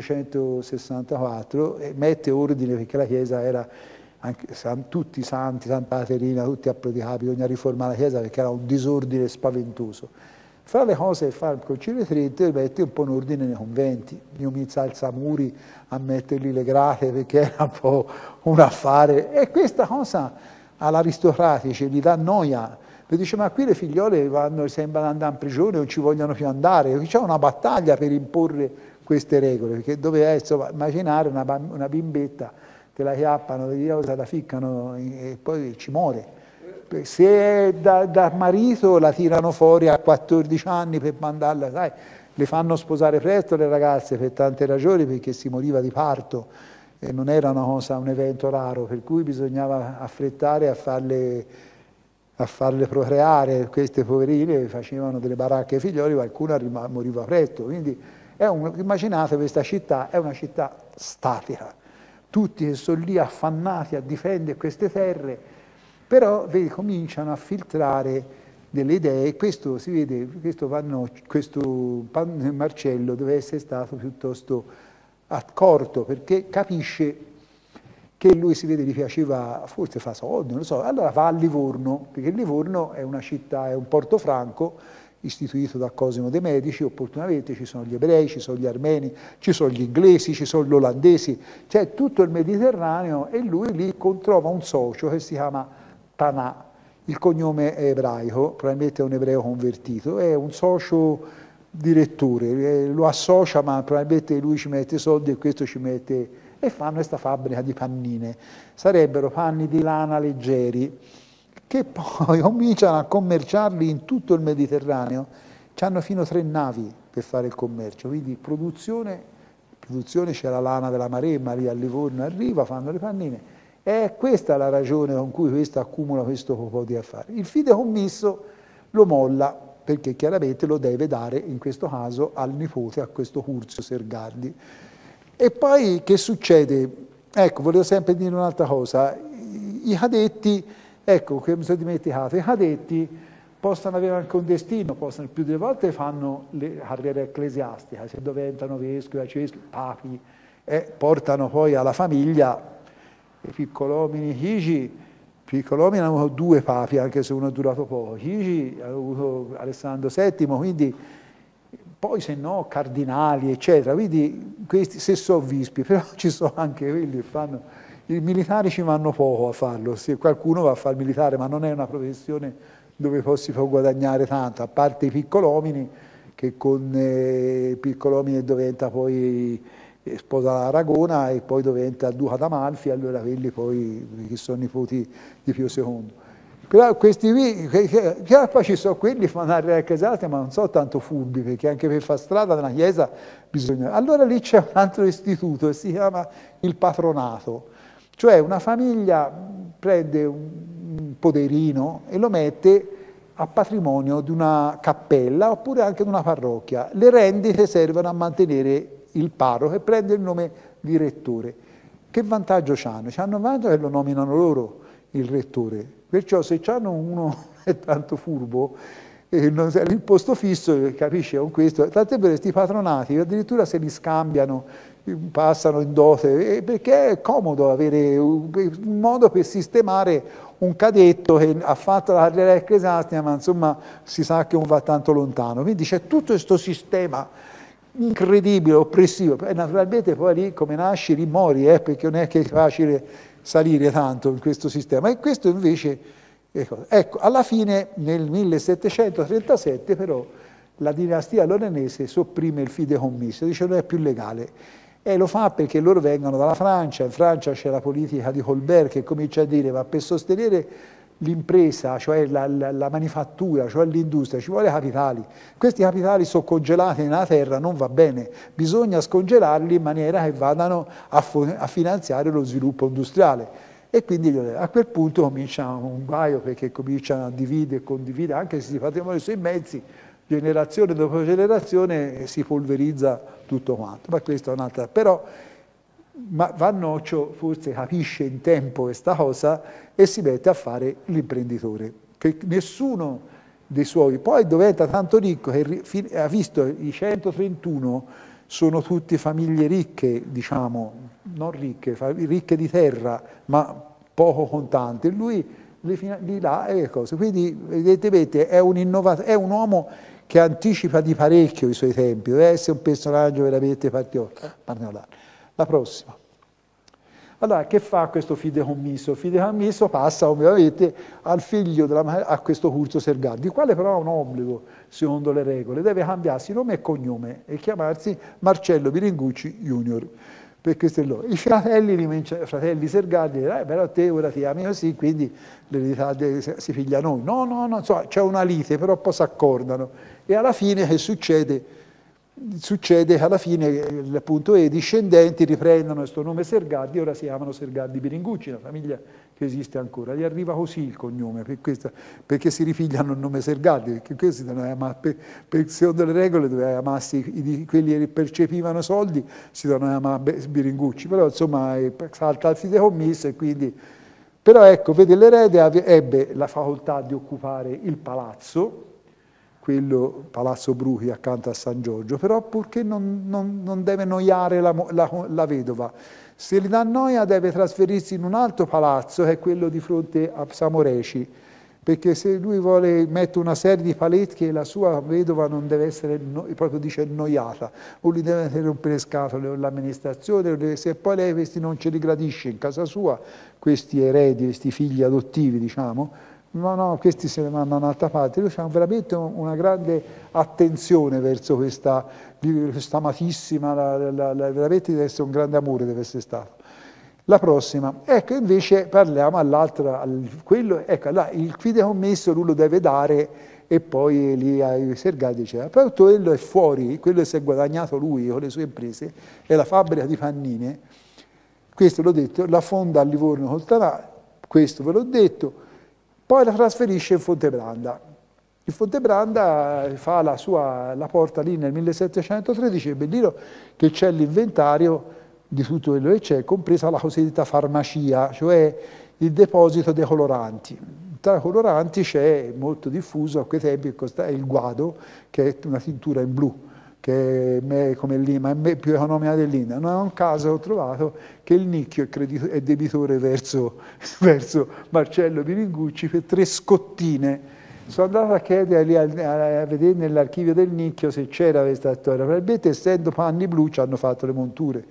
1564, mette ordine, perché la Chiesa era, tutti i santi, Santa Caterina, tutti a predicare, bisogna riformare la Chiesa perché era un disordine spaventoso. Fra le cose che fa il Concilio di Trento mette un po' in ordine nei conventi. Io mi alza muri a mettergli le grate perché era un po' un affare. E questa cosa all'aristocratici gli dà noia. Mi dice, ma qui le figliole sembrano andare in prigione, non ci vogliono più andare. C'è una battaglia per imporre queste regole, perché dove immaginare una bimbetta, te la chiappano, la ficcano e poi ci muore. Se è da marito la tirano fuori a 14 anni per mandarla, sai, le fanno sposare presto le ragazze per tante ragioni, perché si moriva di parto e non era un evento raro, per cui bisognava affrettare a farle procreare. Queste poverine facevano delle baracche ai figlioli, qualcuna moriva presto. Quindi immaginate, questa città è una città statica, tutti che sono lì affannati a difendere queste terre. Però cominciano a filtrare delle idee, e questo si vede, questo Marcello deve essere stato piuttosto accorto, perché capisce che lui, si vede, gli piaceva, forse fa soldi, non lo so, allora va a Livorno, perché Livorno è una città, è un porto franco, istituito da Cosimo de' Medici, opportunamente ci sono gli ebrei, ci sono gli armeni, ci sono gli inglesi, ci sono gli olandesi, c'è tutto il Mediterraneo, e lui lì trova un socio che si chiama Tanà, il cognome è ebraico, probabilmente è un ebreo convertito, è un socio direttore, lo associa, ma probabilmente lui ci mette soldi e questo ci mette, e fanno questa fabbrica di pannine. Sarebbero panni di lana leggeri, che poi cominciano a commerciarli in tutto il Mediterraneo, Hanno fino a 3 navi per fare il commercio, quindi produzione c'è la lana della Maremma, lì a Livorno arriva, fanno le pannine. È questa la ragione con cui questo accumula questo po' di affari. Il fideicommisso lo molla, perché chiaramente lo deve dare, in questo caso, al nipote, a questo Curzio Sergardi. E poi che succede? Ecco, volevo sempre dire un'altra cosa. I cadetti, ecco, che mi sono dimenticato, i cadetti possono avere anche un destino, possono più delle volte fanno le carriere ecclesiastiche, se diventano vescovi, arcivescovi, papi, portano poi alla famiglia i piccolomini Chigi. Piccolomini hanno avuto 2 papi, anche se uno è durato poco. Chigi ha avuto Alessandro VII, quindi poi se no cardinali, eccetera. Quindi questi se sono vispi, però ci sono anche quelli che fanno. I militari ci vanno poco a farlo, se qualcuno va a fare il militare, ma non è una professione dove si può guadagnare tanto, a parte i piccolomini, che con piccolomini diventa poi sposa l'Aragona e poi diventa il duca d'Amalfi, allora quelli poi che sono nipoti di Pio II. Però questi qui, poi ci sono quelli che fanno la ecclesiastica, ma non sono tanto furbi, perché anche per fare strada nella chiesa bisogna... Allora lì c'è un altro istituto che si chiama il patronato, cioè una famiglia prende un poderino e lo mette a patrimonio di una cappella oppure anche di una parrocchia. Le rendite servono a mantenere il parroco e prende il nome di rettore. Che vantaggio hanno? Hanno il vantaggio che lo nominano loro il rettore, perciò se hanno uno è tanto furbo, il posto fisso, capisce con questo, tant'è per questi patronati addirittura se li scambiano, passano in dote, perché è comodo avere un modo per sistemare un cadetto che ha fatto la carriera ecclesiastica, ma insomma si sa che non va tanto lontano. Quindi c'è tutto questo sistema incredibile, oppressivo, e naturalmente poi lì come nasci rimori, perché non è che è facile salire tanto in questo sistema. E questo invece, ecco, alla fine nel 1737 però la dinastia lorenese sopprime il fideicommisso, dice non è più legale. E lo fa perché loro vengono dalla Francia, in Francia c'è la politica di Colbert che comincia a dire ma per sostenere l'impresa, cioè la manifattura, cioè l'industria, ci vuole capitali. Questi capitali sono congelati nella terra, non va bene, bisogna scongelarli in maniera che vadano a finanziare lo sviluppo industriale. E quindi a quel punto comincia un guaio perché cominciano a dividere e condividere, anche se si patrimonio sui mezzi, generazione dopo generazione si polverizza tutto quanto. Ma questa è un'altra. Però Vannoccio forse capisce in tempo questa cosa e si mette a fare l'imprenditore, che nessuno dei suoi, poi diventa tanto ricco che ha visto i 131 sono tutte famiglie ricche, diciamo, non ricche, ricche di terra, ma poco contanti, e lui li là e le cose. Quindi vedete, è un uomo che anticipa di parecchio i suoi tempi, deve essere un personaggio veramente particolare. La prossima. Allora, che fa questo fideicommisso? Il fideicommisso passa ovviamente al figlio a questo Curzio Sergardi, il quale però ha un obbligo, secondo le regole, deve cambiarsi nome e cognome e chiamarsi Marcello Biringucci Junior. Per questo è loro. I fratelli Sergardi, però te ora ti chiami così, quindi l'eredità si figlia a noi. No, c'è una lite, però poi si accordano. E alla fine che succede? Succede che alla fine appunto i discendenti riprendono questo nome Sergardi, ora si chiamano Sergardi Biringucci, una famiglia che esiste ancora. Gli arriva così il cognome, perché si rifigliano il nome Sergardi, perché questi per secondo le regole doveva chiamarsi, quelli che percepivano soldi si devono chiamare Biringucci, però insomma salta il fideicommisso e quindi... Però ecco, vede, l'erede ebbe la facoltà di occupare il palazzo, quello Palazzo Bruchi accanto a San Giorgio, però purché non deve noiare la vedova. Se gli dà noia deve trasferirsi in un altro palazzo, che è quello di fronte a Samoreci, perché se lui vuole mettere una serie di paletti la sua vedova non deve essere, proprio dice, annoiata, o gli deve rompere le scatole o l'amministrazione, se poi lei questi non ce li gradisce in casa sua, questi eredi, questi figli adottivi, diciamo, no, questi se ne vanno da un'altra parte. Lui ha veramente una grande attenzione verso questa amatissima, veramente deve essere un grande amore, deve essere stato. La prossima, ecco invece parliamo all'altra, ecco, il fideicommisso lui lo deve dare e poi lì ai Sergati diceva, però tutto quello è fuori, quello che si è guadagnato lui con le sue imprese, è la fabbrica di Pannine, questo l'ho detto, la fonda a Livorno col Tanà, questo ve l'ho detto, poi la trasferisce in Fontebranda. Il Fontebranda fa la porta lì nel 1713, è bellino che c'è l'inventario di tutto quello che c'è, compresa la cosiddetta farmacia, cioè il deposito dei coloranti. Tra i coloranti c'è molto diffuso a quei tempi è il guado, che è una tintura in blu, che è come il lima, è più economica dell'India. Non è un caso ho trovato che il Nicchio è debitore verso Marcello Piringucci per 3 scottine. Sono andato a chiedere lì a vedere nell'archivio del Nicchio se c'era questa storia. Probabilmente essendo panni blu ci hanno fatto le monture.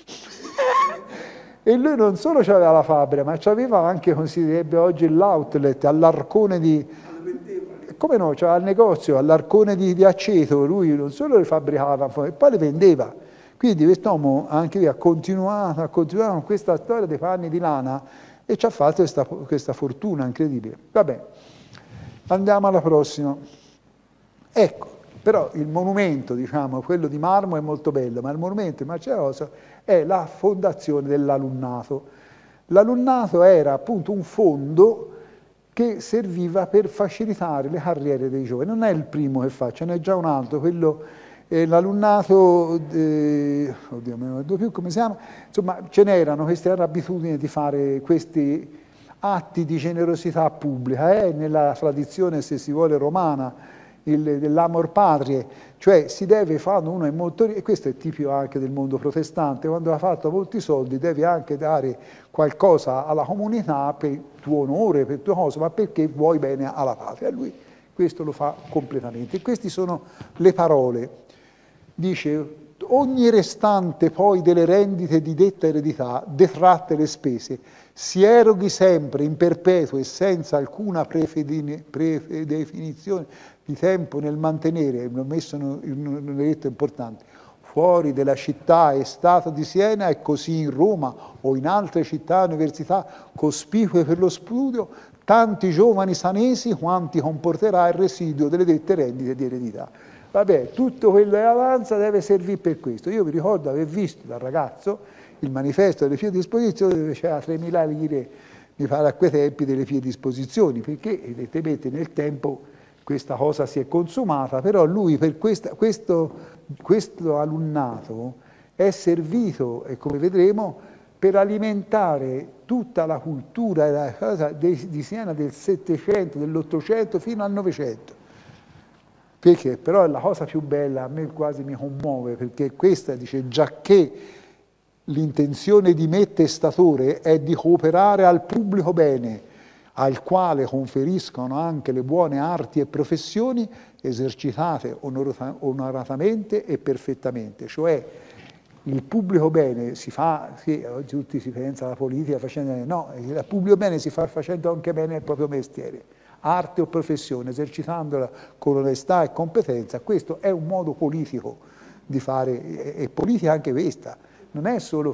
E lui non solo c'aveva la fabbrica, ma c'aveva anche, come si direbbe oggi, l'outlet all'Arcone di... Come no, c'era il negozio all'Arcone di Aceto, lui non solo le fabbricava, e poi le vendeva. Quindi quest'uomo anche lui ha continuato con questa storia dei panni di lana e ci ha fatto questa fortuna incredibile. Vabbè, andiamo alla prossima. Ecco, però il monumento, diciamo, quello di marmo è molto bello, ma il monumento di Marcello Rosa è la fondazione dell'alunnato. L'alunnato era appunto un fondo che serviva per facilitare le carriere dei giovani. Non è il primo che fa, ce n'è già un altro, quello l'alunnato, oddio, non mi ricordo più come si chiama, insomma ce n'erano queste abitudini di fare questi atti di generosità pubblica, nella tradizione, se si vuole, romana, dell'amor patrie, cioè si deve fare, uno è molto ricco, e questo è tipico anche del mondo protestante, quando ha fatto molti soldi devi anche dare qualcosa alla comunità per tuo onore, per tue cose, ma perché vuoi bene alla patria. Lui questo lo fa completamente. E queste sono le parole. Dice, ogni restante poi delle rendite di detta eredità, detratte le spese, si eroghi sempre in perpetuo e senza alcuna predefinizione di tempo nel mantenere, l'ho messo un letto importante, fuori della città e stato di Siena e così in Roma o in altre città e università cospicue per lo studio, tanti giovani sanesi quanti comporterà il residuo delle dette rendite di eredità. Vabbè, tutto quello che avanza deve servire per questo. Io vi ricordo aver visto da ragazzo il manifesto delle pie disposizioni dove c'era 3.000 lire, mi pare a quei tempi, delle pie disposizioni, perché evidentemente nel tempo questa cosa si è consumata, però lui per questo alunnato è servito, e come vedremo, per alimentare tutta la cultura di Siena del Settecento, dell'Ottocento fino al Novecento. Perché? Però è la cosa più bella, a me quasi mi commuove, perché questa dice, giacché l'intenzione di me testatore è di cooperare al pubblico bene, al quale conferiscono anche le buone arti e professioni esercitate onoratamente e perfettamente. Cioè il pubblico bene si fa, sì, oggi tutti si pensa alla politica facendo, no, il pubblico bene si fa facendo anche bene il proprio mestiere, arte o professione, esercitandola con onestà e competenza. Questo è un modo politico di fare, e politica anche questa, non è solo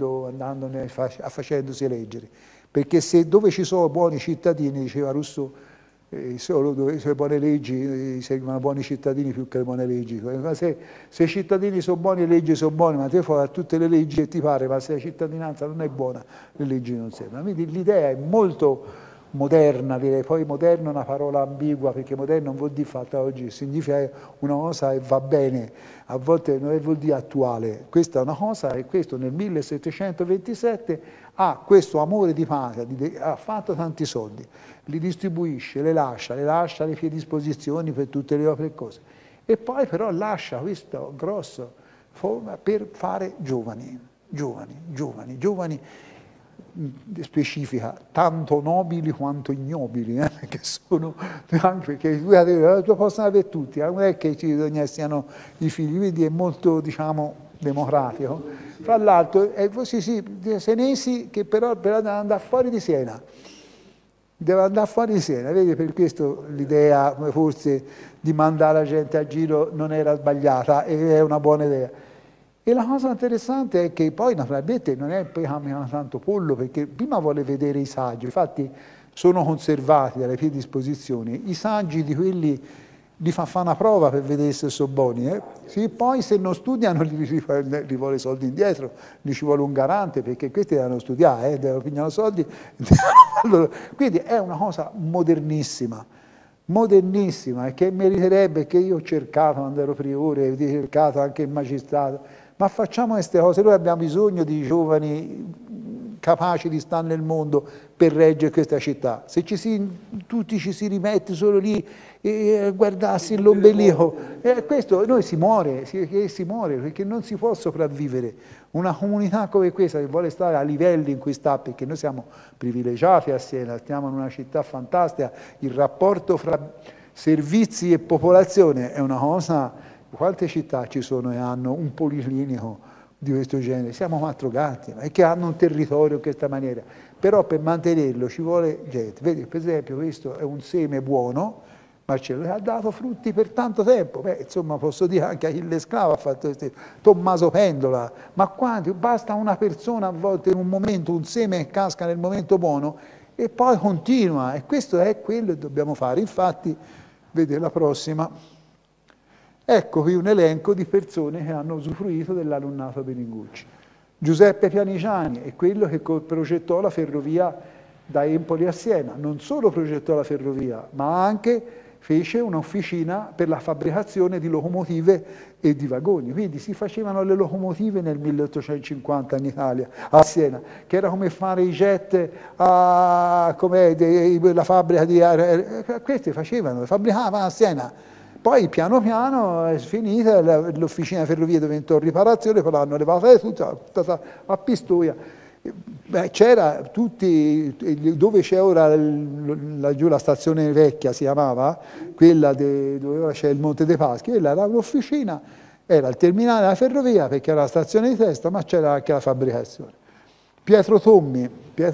facendosi eleggere. Perché se dove ci sono buoni cittadini, diceva Rousseau, solo dove ci sono buone leggi seguono buoni cittadini più che le buone leggi. Se i cittadini sono buoni, le leggi sono buone, ma te fai tutte le leggi che ti pare, ma se la cittadinanza non è buona, le leggi non servono. Quindi l'idea è molto moderna, direi. Poi moderno è una parola ambigua, perché moderno non vuol dire fatta oggi, significa una cosa e va bene, a volte non vuol dire attuale. Questa è una cosa, e questo nel 1727 ha questo amore di patria, ha fatto tanti soldi, li distribuisce, le lascia le pie disposizioni per tutte le opere e cose, e poi però lascia questo grosso forma per fare giovani, specifica, tanto nobili quanto ignobili, che sono anche perché lo possono avere tutti, non è che ci siano i figli, quindi è molto, diciamo, democratico. Fra l'altro, senesi che però devono andare fuori di Siena, vedi, per questo l'idea forse di mandare la gente a giro non era sbagliata, è una buona idea. E la cosa interessante è che poi naturalmente non è poi cammina tanto pollo, perché prima vuole vedere i saggi, infatti sono conservati dalle predisposizioni, i saggi di quelli li fa una prova per vedere se sono buoni. Sì, poi se non studiano gli vuole soldi indietro, gli ci vuole un garante, perché questi devono studiare, devono pigliare soldi. Quindi è una cosa modernissima, e che meriterebbe, che io ho cercato quando ero priore, ho cercato anche il magistrato, ma facciamo queste cose. Noi abbiamo bisogno di giovani capaci di stare nel mondo per reggere questa città. Se tutti ci si rimette solo lì e guardarsi l'ombelico, questo noi si muore, perché non si può sopravvivere. Una comunità come questa che vuole stare a livelli in cui sta, perché noi siamo privilegiati a Siena, stiamo in una città fantastica, il rapporto fra servizi e popolazione è una cosa. Quante città ci sono e hanno un policlinico di questo genere? Siamo 4 gatti, e che hanno un territorio in questa maniera, però per mantenerlo ci vuole gente. Vedi, per esempio, questo è un seme buono, Marcello, che ha dato frutti per tanto tempo. Insomma, posso dire anche Achille Sclavo ha fatto questo, Tommaso Pendola, ma quanti? Basta una persona a volte in un momento, un seme che casca nel momento buono e poi continua, e questo è quello che dobbiamo fare. Infatti, vedi la prossima. Ecco qui un elenco di persone che hanno usufruito dell'alunnato Biringucci. Giuseppe Pianigiani è quello che progettò la ferrovia da Empoli a Siena. Non solo progettò la ferrovia, ma anche fece un'officina per la fabbricazione di locomotive e di vagoni. Quindi si facevano le locomotive nel 1850 in Italia, a Siena, che era come fare i jet la fabbrica di... Questi fabbricavano a Siena. Poi piano piano è finita l'officina ferrovia, diventò riparazione, poi l'hanno levata tutto a Pistoia. C'era tutti, dove c'è ora laggiù la stazione vecchia si chiamava, quella dove ora c'è il Monte dei Paschi, quella era un'officina, era il terminale della ferrovia perché era la stazione di testa, ma c'era anche la fabbricazione. Pietro Tommi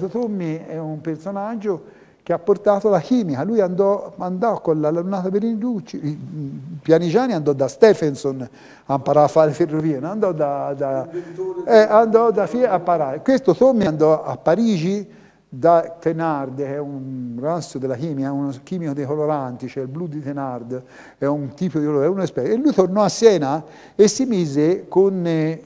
è un personaggio che ha portato la chimica. Lui andò con l'alunnato Biringucci, Pianigiani andò da Stephenson a imparare a fare ferrovie, non andò da Fiat a imparare. Questo Tommi andò a Parigi da Thénard, che è un rasso della chimica, uno chimico dei coloranti, cioè il blu di Thénard, è un tipo di colore, è un esperto. E lui tornò a Siena e si mise con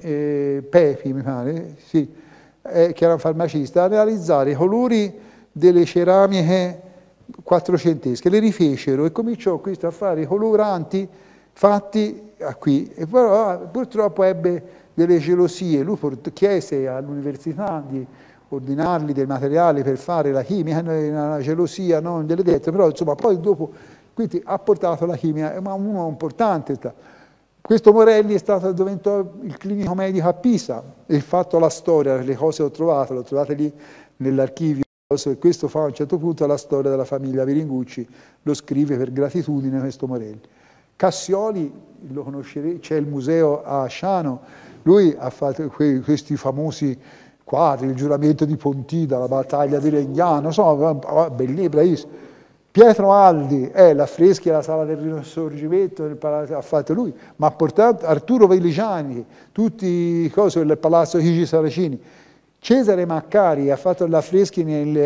Pepi, mi pare, sì, che era un farmacista, a realizzare i colori delle ceramiche quattrocentesche, le rifecero e cominciò questo a fare i coloranti fatti qui, e però purtroppo ebbe delle gelosie. Lui chiese all'università di ordinargli dei materiali per fare la chimica, una gelosia non gliele dette, però insomma poi dopo quindi ha portato la chimica, ma uno importante. Questo Morelli diventò il clinico medico a Pisa, e fatto la storia, le cose l'ho trovate lì nell'archivio. E questo fa a un certo punto la storia della famiglia Biringucci, lo scrive per gratitudine questo Morelli. Cassioli, lo conoscerete, c'è il museo a Asciano, lui ha fatto questi famosi quadri, il giuramento di Pontida, la battaglia di Legnano, bellissimo. Pietro Aldi, l'affreschi alla sala del Risorgimento, ha fatto lui, ma ha portato Arturo Peliciani, tutti i cosi del Palazzo Chigi Saracini. Cesare Maccari ha fatto gli affreschi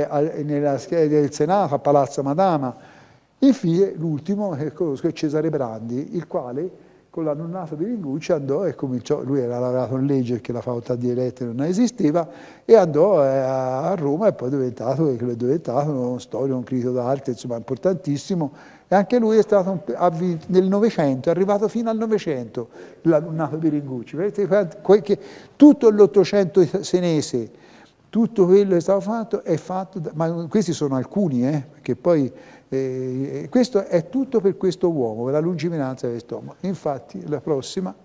nel Senato a Palazzo Madama. Infine l'ultimo che conosco è Cesare Brandi, il quale con l'alunnato Biringucci andò e cominciò, lui era laureato in legge perché la facoltà di lettere non esisteva, e andò a Roma e poi è diventato uno storico, un critico d'arte, insomma importantissimo, e anche lui è stato nel Novecento, è arrivato fino al Novecento l'alunnato Biringucci. Tutto l'Ottocento senese, tutto quello che è stato fatto è fatto, ma questi sono alcuni, perché poi questo è tutto per questo uomo, per la lungimiranza di quest'uomo. Infatti la prossima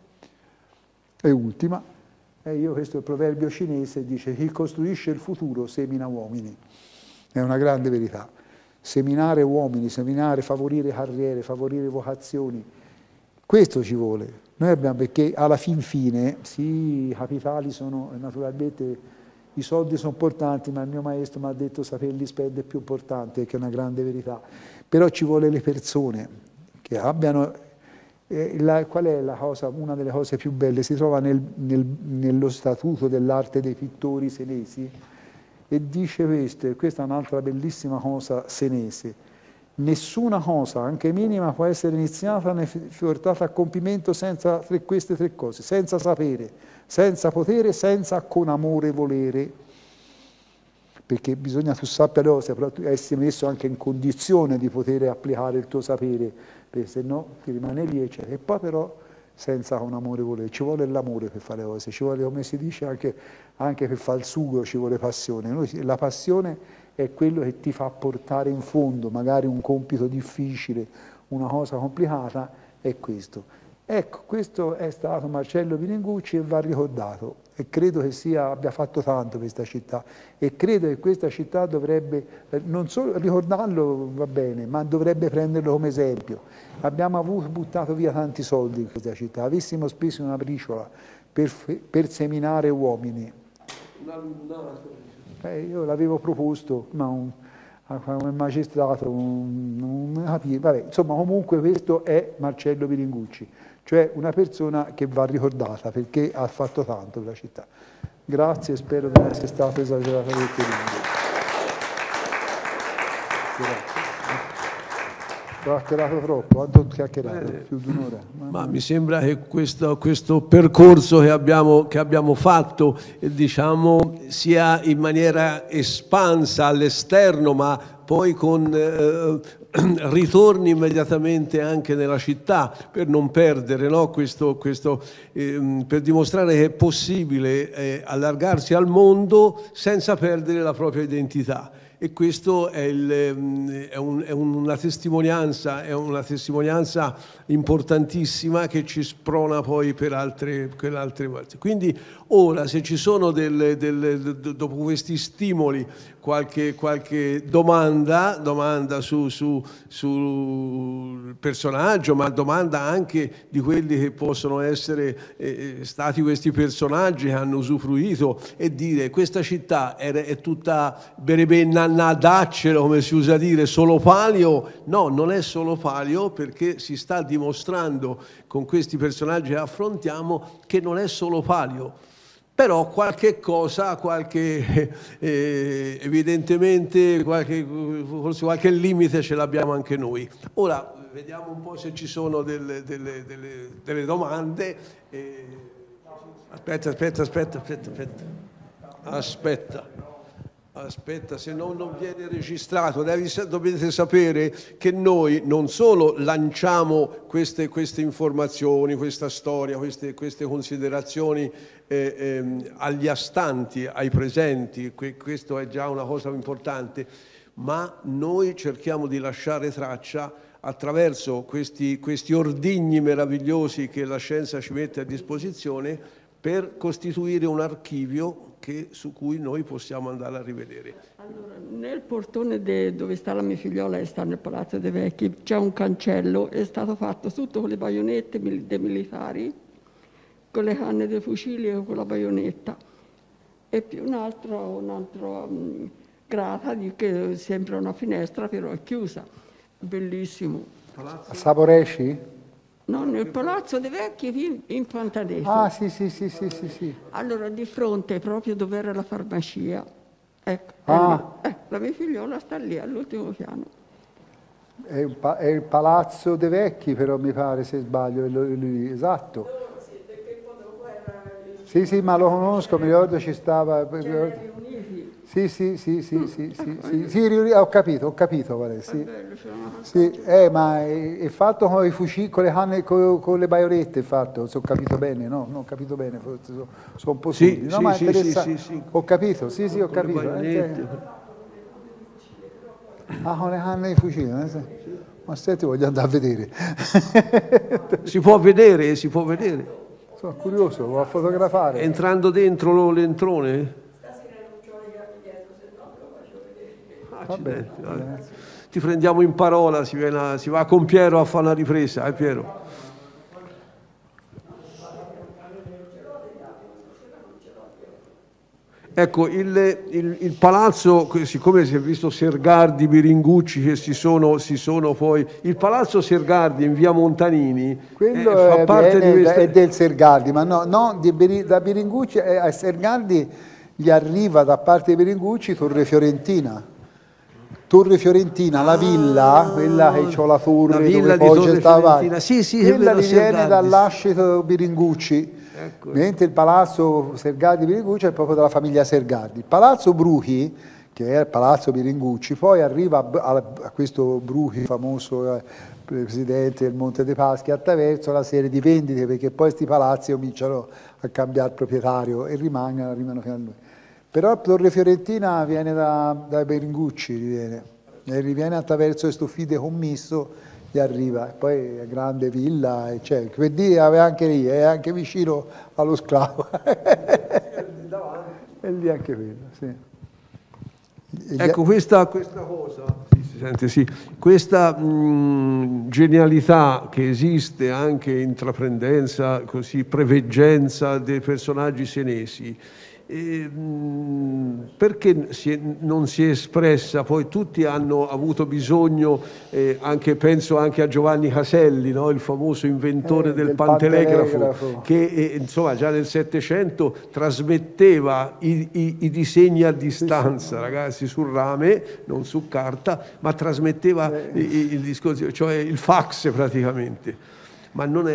e ultima, questo è il proverbio cinese, dice: chi costruisce il futuro semina uomini. È una grande verità. Seminare uomini, favorire carriere, favorire vocazioni, questo ci vuole. Noi abbiamo, perché alla fin fine, sì, i capitali sono naturalmente, i soldi sono importanti, ma il mio maestro mi ha detto saperli spendere è più importante, che è una grande verità. Però ci vuole le persone che abbiano, qual è la cosa, una delle cose più belle? Si trova nello statuto dell'arte dei pittori senesi, e dice questo, e questa è un'altra bellissima cosa senese: nessuna cosa, anche minima, può essere iniziata né portata a compimento senza queste tre cose: senza sapere, senza potere, senza con amore volere. Perché bisogna tu sappia le cose, però tu essere messo anche in condizione di poter applicare il tuo sapere, perché se no ti rimane lì, eccetera. E poi però senza con amore volere, ci vuole l'amore per fare le cose, ci vuole, come si dice, anche per fare il sugo ci vuole passione. La passione è quello che ti fa portare in fondo, magari un compito difficile, una cosa complicata, è questo. Ecco, questo è stato Marcello Piringucci e va ricordato, e credo che abbia fatto tanto per questa città, e credo che questa città dovrebbe, non solo ricordarlo va bene, ma dovrebbe prenderlo come esempio. Abbiamo buttato via tanti soldi in questa città, avessimo speso una briciola per seminare uomini. Io l'avevo proposto, ma come magistrato non capivo. Vabbè, insomma, comunque questo è Marcello Piringucci, cioè una persona che va ricordata perché ha fatto tanto per la città. Grazie, spero di non essere stato esageratamente lungo. Grazie. Ho chiacchierato troppo, quanto ho chiacchierato? Più di un'ora. Ma mi sembra che questo percorso che abbiamo fatto, diciamo, sia in maniera espansa all'esterno, ma poi con ritorni immediatamente anche nella città, per non perdere, no? Per dimostrare che è possibile allargarsi al mondo senza perdere la propria identità. E questo è una testimonianza importantissima che ci sprona poi per altre volte. Quindi ora, se ci sono dopo questi stimoli qualche domanda sul personaggio, ma domanda anche di quelli che possono essere stati questi personaggi che hanno usufruito, e dire: questa città è tutta berebenna daccero, come si usa dire, solo palio. No, non è solo palio, perché si sta dimostrando con questi personaggi che affrontiamo che non è solo palio. Però qualche cosa, evidentemente, forse qualche limite ce l'abbiamo anche noi. Ora vediamo un po' se ci sono delle domande. Aspetta, se no non viene registrato. Dovete sapere che noi non solo lanciamo queste informazioni, questa storia, queste considerazioni agli astanti, ai presenti, questo è già una cosa importante, ma noi cerchiamo di lasciare traccia attraverso questi ordigni meravigliosi che la scienza ci mette a disposizione, per costituire un archivio su cui noi possiamo andare a rivedere. Allora, nel portone dove sta la mia figliola, e sta nel Palazzo dei Vecchi, c'è un cancello, è stato fatto tutto con le baionette dei militari, con le canne dei fucili e con la baionetta, e più un'altra grata che sembra una finestra, però è chiusa. Bellissimo. A Saporesci? No, nel Palazzo dei Vecchi in Pantaneso. Ah, sì. Allora, di fronte, proprio dove era la farmacia, ecco, la mia figliola sta lì, all'ultimo piano. È il Palazzo dei Vecchi, però, mi pare, se sbaglio, esatto. Sì, perché quando qua era... Sì, ma lo conosco, mi ricordo ci stava... Sì, ho capito, guarda, sì. Sì, ma è fatto con i fucili, con le canne, con le baionette, è fatto, se ho capito bene, no? Non ho capito bene, forse sono un po' sì, no, ma è interessante. Sì. Ho capito, sì, ho capito. Con le canne di fucile, ma senti, voglio andare a vedere. Si può vedere. Sono curioso, vado a fotografare. Entrando dentro l'entrone? Accidenti, ti prendiamo in parola, si va con Piero a fare una ripresa, Piero? Ecco, il palazzo, siccome si è visto Sergardi, Piringucci che si sono poi... Il palazzo Sergardi in via Montanini quello fa parte è del Sergardi, ma no da Piringucci a Sergardi gli arriva da parte dei Berengucci Torre Fiorentina. Torre Fiorentina, la villa, quella che c'ho la torre dove poi c'è stava, sì, quella gli viene dall'ascito Berengucci, ecco. Mentre il palazzo Sergardi Berengucci è proprio della famiglia Sergardi. Il palazzo Bruchi, che è il palazzo Berengucci, poi arriva a questo Bruchi, famoso presidente del Monte dei Paschi, attraverso una serie di vendite, perché poi questi palazzi cominciano a cambiare proprietario e rimangono fino a noi. Però Torre Fiorentina viene dai Berengucci, riviene attraverso questo fideicommisso e arriva. E poi è grande villa, eccetera. Per dire, aveva anche lì, è anche vicino allo sclavo. È lì anche quello, sì. Ecco, questa cosa, si sente, sì, questa genialità che esiste anche intraprendenza, così, preveggenza dei personaggi senesi, perché non si è espressa? Poi tutti hanno avuto bisogno, penso anche a Giovanni Caselli, no? Il famoso inventore del pantelegrafo, che insomma già nel Settecento trasmetteva i disegni a distanza, ragazzi, sul rame, non su carta, ma trasmetteva il discorso, cioè il fax praticamente. Ma non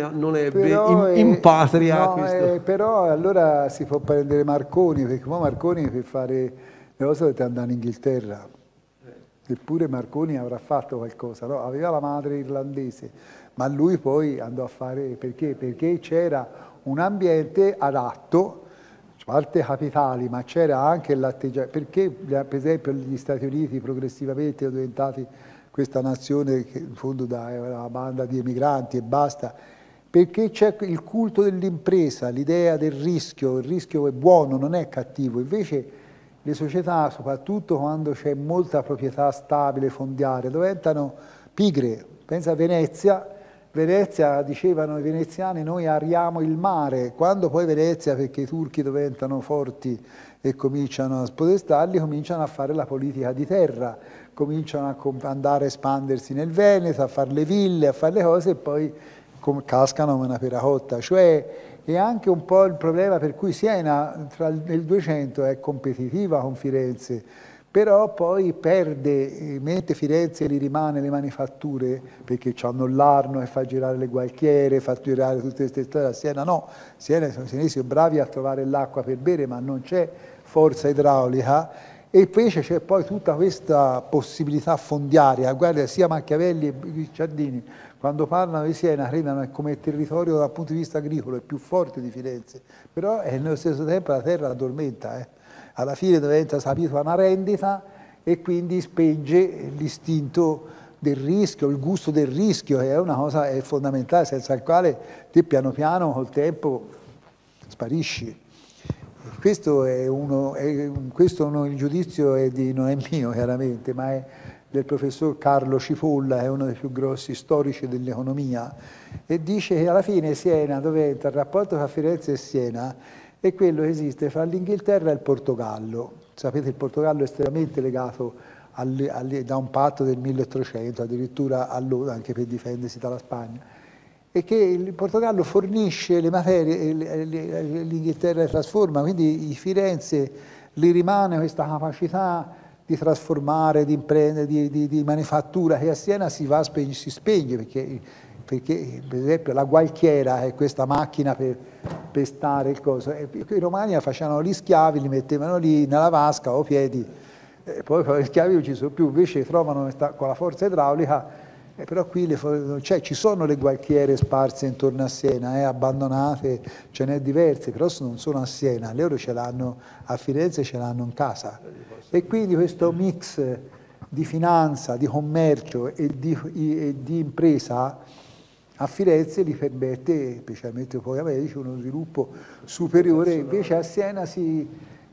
è in patria questo. Però allora si può prendere Marconi, perché Marconi per fare le cose dovete andare in Inghilterra, eppure Marconi avrà fatto qualcosa, no? Aveva la madre irlandese, ma lui poi andò a fare, perché c'era un ambiente adatto, parte capitali, ma c'era anche l'atteggiamento, perché per esempio gli Stati Uniti progressivamente sono diventati questa nazione che in fondo è una banda di emigranti e basta, perché c'è il culto dell'impresa, l'idea del rischio, il rischio è buono, non è cattivo, invece le società, soprattutto quando c'è molta proprietà stabile, fondiaria, diventano pigre. Pensa a Venezia, dicevano i veneziani, noi ariamo il mare, quando poi Venezia, perché i turchi diventano forti e cominciano a spodestarli, cominciano a fare la politica di terra, cominciano a andare a espandersi nel Veneto, a fare le ville, a fare le cose e poi cascano come una peracotta. Cioè è anche un po' il problema per cui Siena nel 200 è competitiva con Firenze, però poi perde, mentre Firenze gli rimane le manifatture, perché hanno l'Arno e fa girare le gualchiere, fa girare tutte queste storie, a Siena no, Siena sono senesi bravi a trovare l'acqua per bere, ma non c'è forza idraulica, e invece c'è poi tutta questa possibilità fondiaria. Guarda, sia Machiavelli che Guicciardini, quando parlano di Siena, credono che come territorio dal punto di vista agricolo è più forte di Firenze, però nello stesso tempo la terra addormenta. Alla fine diventa sapito una rendita e quindi spenge l'istinto del rischio, il gusto del rischio, che è una cosa fondamentale, senza il quale te piano piano col tempo sparisci. Questo il giudizio non è mio chiaramente, ma è del professor Carlo Cipolla, che è uno dei più grossi storici dell'economia, e dice che alla fine Siena, dove entra il rapporto tra Firenze e Siena, è quello che esiste fra l'Inghilterra e il Portogallo. Sapete, il Portogallo è estremamente legato da un patto del 1300, addirittura allora, anche per difendersi dalla Spagna, e che il Portogallo fornisce le materie e l'Inghilterra le trasforma, quindi i Firenze gli rimane questa capacità di trasformare, di imprendere, di manifattura, che a Siena si spegne, perché per esempio la gualchiera è questa macchina per pestare il coso, e i romani facevano gli schiavi, li mettevano lì nella vasca o piedi, poi gli schiavi non ci sono più, invece trovano con la forza idraulica. Però qui ci sono le gualchiere sparse intorno a Siena, abbandonate, ce n'è diverse, però non sono a Siena, loro ce l'hanno a Firenze, ce l'hanno in casa. E quindi questo mix di finanza, di commercio e di impresa a Firenze gli permette, specialmente poi a Medici, uno sviluppo superiore, invece a Siena si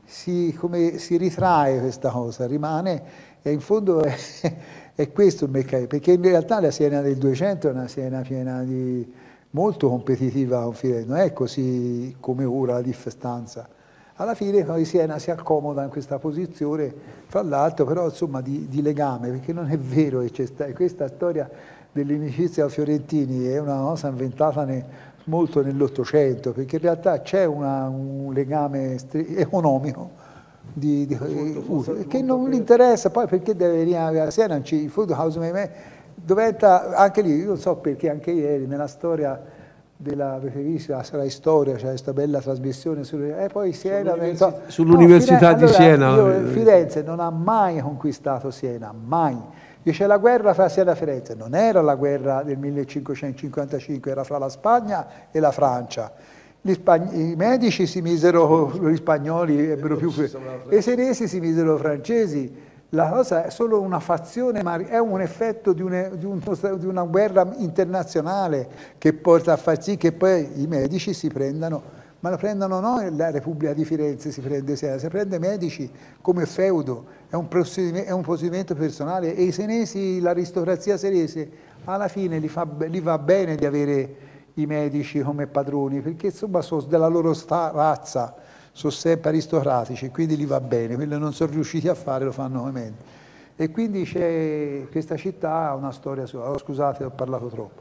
ritrae questa cosa, rimane, e in fondo è questo il meccanismo, perché in realtà la Siena del 200 è una Siena piena molto competitiva con Firenze, non è così come ora la diffestanza. Alla fine poi Siena si accomoda in questa posizione, fra l'altro però insomma di legame, perché non è vero che c'è questa storia dell'inimicizia fiorentini, è una cosa inventata molto nell'Ottocento, perché in realtà c'è un legame economico che non gli interessa, poi perché deve venire a Siena, il Food House diventa, anche lì, io non so perché anche ieri nella storia della rivista Rai Storia c'è questa bella trasmissione poi Siena sull'Università di Siena. Firenze non ha mai conquistato Siena, mai. C'è la guerra fra Siena e Firenze, non era la guerra del 1555, era fra la Spagna e la Francia. I medici si misero, gli spagnoli ebbero più, e i senesi si misero francesi. La cosa è solo una fazione, ma è un effetto di una guerra internazionale che porta a far sì che poi i medici si prendano, ma lo prendono noi, la Repubblica di Firenze si prende Siena, si prende medici come feudo, è un procedimento personale, e i senesi, l'aristocrazia senese, alla fine gli va bene di avere i medici come padroni, perché insomma sono della loro razza, sono sempre aristocratici, quindi gli va bene, quello non sono riusciti a fare lo fanno come me. E quindi c'è questa città, ha una storia sua. Oh, scusate, ho parlato troppo.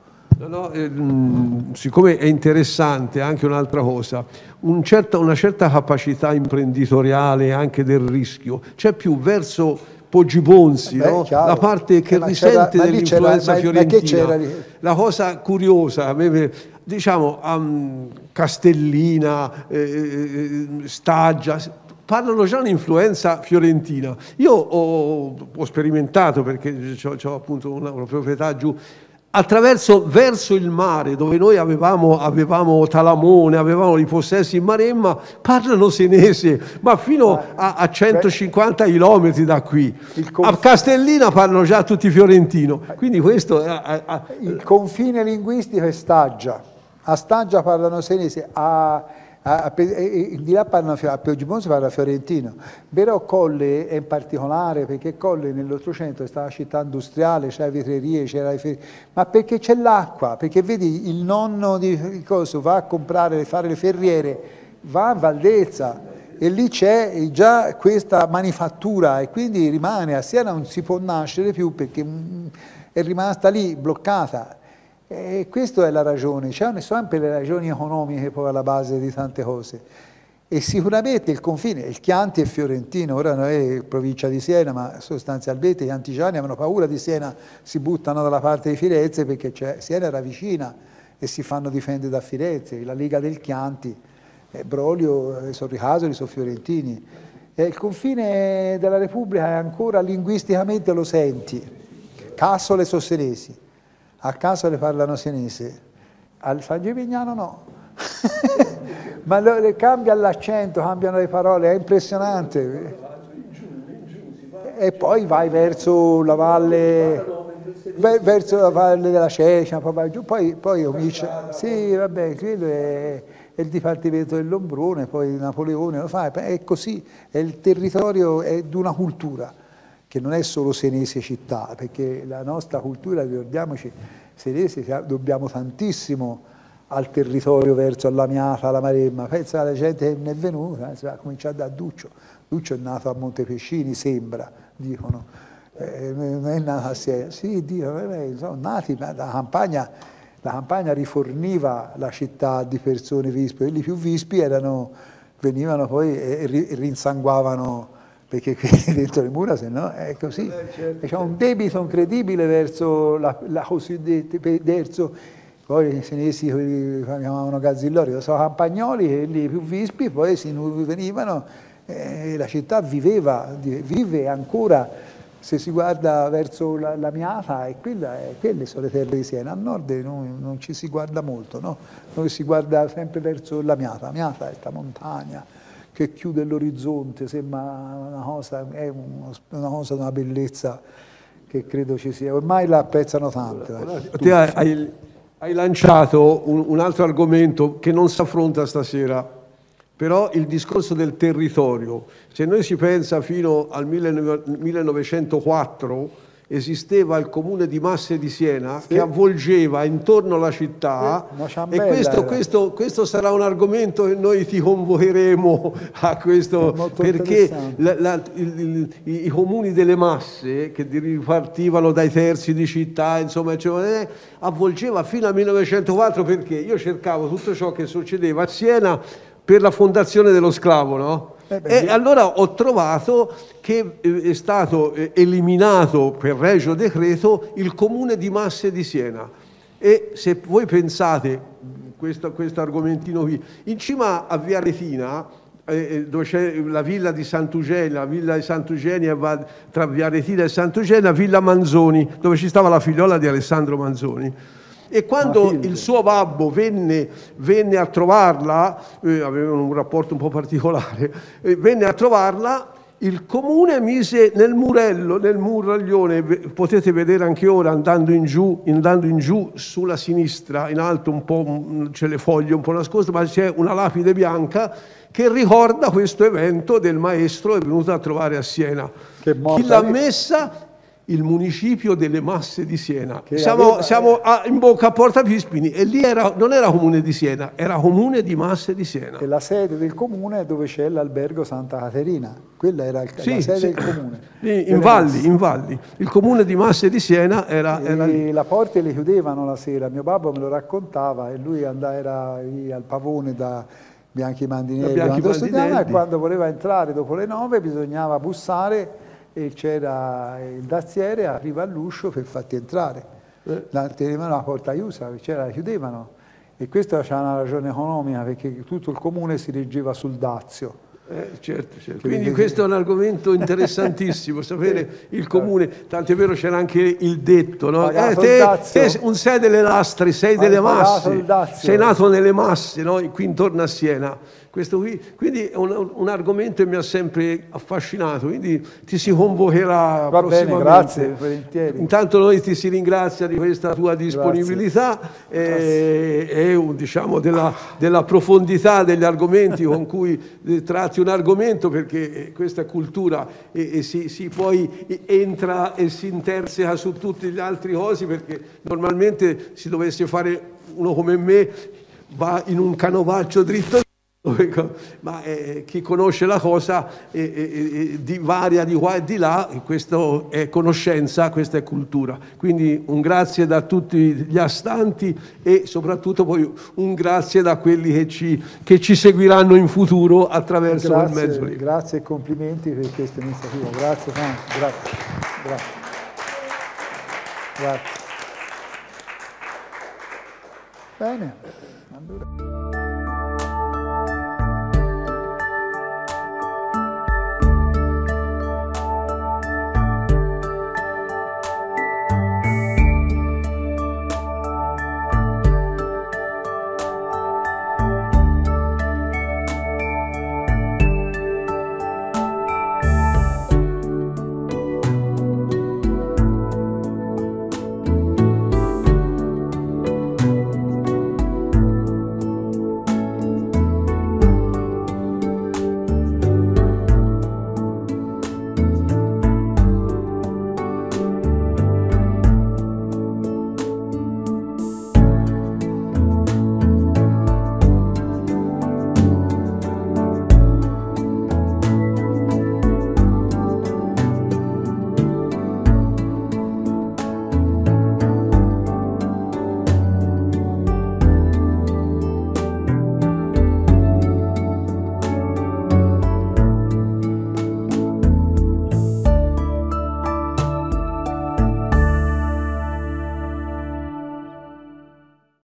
Siccome è interessante anche un'altra cosa, una certa capacità imprenditoriale anche del rischio, c'è più verso Poggi Bonzi, no? La parte che risente dell'influenza fiorentina. La cosa curiosa, diciamo, Castellina, Staggia, parlano già un'influenza fiorentina. Io ho sperimentato, perché ho appunto una proprietà giù, verso il mare, dove noi avevamo Talamone, avevamo i possessi in Maremma, parlano senese, ma fino a 150 chilometri da qui. A Castellina parlano già tutti fiorentino. Quindi questo il confine linguistico è Staggia. A Staggia parlano senese, di là parlano, a Poggimonte parla fiorentino, però Colle è in particolare perché Colle nell'Ottocento è stata una città industriale, c'era vetrerie, ma perché c'è l'acqua, perché vedi il nonno di Coso va a fare le ferriere, va a Valdezza e lì c'è già questa manifattura e quindi rimane, a Siena non si può nascere più perché è rimasta lì bloccata. E questa è la ragione, c'erano sempre le ragioni economiche poi alla base di tante cose. E sicuramente il confine, il Chianti è fiorentino, ora non è provincia di Siena, ma sostanzialmente gli antigiani avevano paura di Siena, si buttano dalla parte di Firenze perché Siena era vicina e si fanno difendere da Firenze, la Liga del Chianti, Brolio, Sorricasoli sono fiorentini. E il confine della Repubblica è ancora linguisticamente lo senti, Cassole sono senesi. A caso le parlano senese, al San Gimignano no, ma cambia l'accento, cambiano le parole, è impressionante. E poi vai verso la valle della Cecina, poi vai giù, poi comincia, sì vabbè, quello è il Dipartimento del Lombrone, poi Napoleone lo fa, è così, è il territorio di una cultura. Che non è solo senese città, perché la nostra cultura, ricordiamoci, senese dobbiamo tantissimo al territorio verso Lamiata, alla Maremma. Pensa alla gente che ne è venuta, ha cominciato da Duccio. Duccio è nato a Montepescini, sembra, dicono. Non è nato a Siena. Sì, dicono, sono nati, ma la campagna riforniva la città di persone vispe. Quelli più vispi venivano poi e rinsanguavano perché dentro le mura, se no è così. Certo. C'è un debito incredibile verso la cosiddetta, poi i senesi li chiamavano gazzillori, sono campagnoli, quelli più vispi, poi si venivano, la città vive ancora, se si guarda verso la Miata, e quelle sono le terre di Siena, a nord non ci si guarda molto, no? Noi si guarda sempre verso la Miata è questa montagna che chiude l'orizzonte, sembra una cosa di una bellezza che credo ci sia. Ormai la apprezzano tanto. Te hai lanciato un altro argomento che non si affronta stasera, però il discorso del territorio. Se noi si pensa fino al 1904, esisteva il comune di Masse di Siena, sì, che avvolgeva intorno alla città, e questo sarà un argomento che noi ti convocheremo a questo, perché i comuni delle Masse che ripartivano dai terzi di città, insomma, avvolgeva fino al 1904, perché io cercavo tutto ciò che succedeva a Siena per la fondazione dello sclavo, no? E allora ho trovato che è stato eliminato per regio decreto il comune di Masse di Siena. E se voi pensate, questo argomentino qui, in cima a Via Retina, dove c'è la villa di Sant'Eugenia, va tra Via Retina e Sant'Eugenia, Villa Manzoni, dove ci stava la figliola di Alessandro Manzoni. E quando il suo babbo venne a trovarla, avevano un rapporto un po' particolare, venne a trovarla, il comune mise nel muraglione, potete vedere anche ora andando in giù sulla sinistra, in alto un po', c'è le foglie un po' nascoste, ma c'è una lapide bianca che ricorda questo evento del maestro che è venuto a trovare a Siena. Chi l'ha messa? Il municipio delle Masse di Siena. Siamo in bocca a Porta Pispini e lì non era comune di Siena, era comune di Masse di Siena. E la sede del comune dove c'è l'albergo Santa Caterina, quella era la sede del comune. In Valli. Il comune di Masse di Siena era lì. Le porte le chiudevano la sera, mio babbo me lo raccontava e lui era lì al pavone da Bianchi Mandinelli quando studiava, e quando voleva entrare dopo le 9 bisognava bussare e c'era il dazziere, arriva all'uscio per farti entrare. Tenevano la porta chiusa, la chiudevano. E questa c'era una ragione economica, perché tutto il comune si reggeva sul dazio. Certo. Quindi questo è un argomento interessantissimo, sapere il comune, tanto è vero c'era anche il detto, no? Te un sei delle lastre, sei delle masse, sei nato nelle masse, no? Qui intorno a Siena. Questo qui, quindi è un argomento che mi ha sempre affascinato, quindi ti si convocherà prossimamente. Bene, grazie, volentieri. Intanto noi ti si ringrazia di questa tua disponibilità e diciamo della profondità degli argomenti con cui tratti un argomento, perché questa cultura si poi entra e si interseca su tutti gli altri cosi, perché normalmente si dovesse fare uno come me va in un canovaccio dritto, ma chi conosce la cosa varia di qua e di là, e questo è conoscenza, questa è cultura. Quindi un grazie da tutti gli astanti e soprattutto poi un grazie da quelli che ci seguiranno in futuro attraverso quel mezzo lì. Grazie e complimenti per questa iniziativa, grazie tanto, grazie. Bene, allora.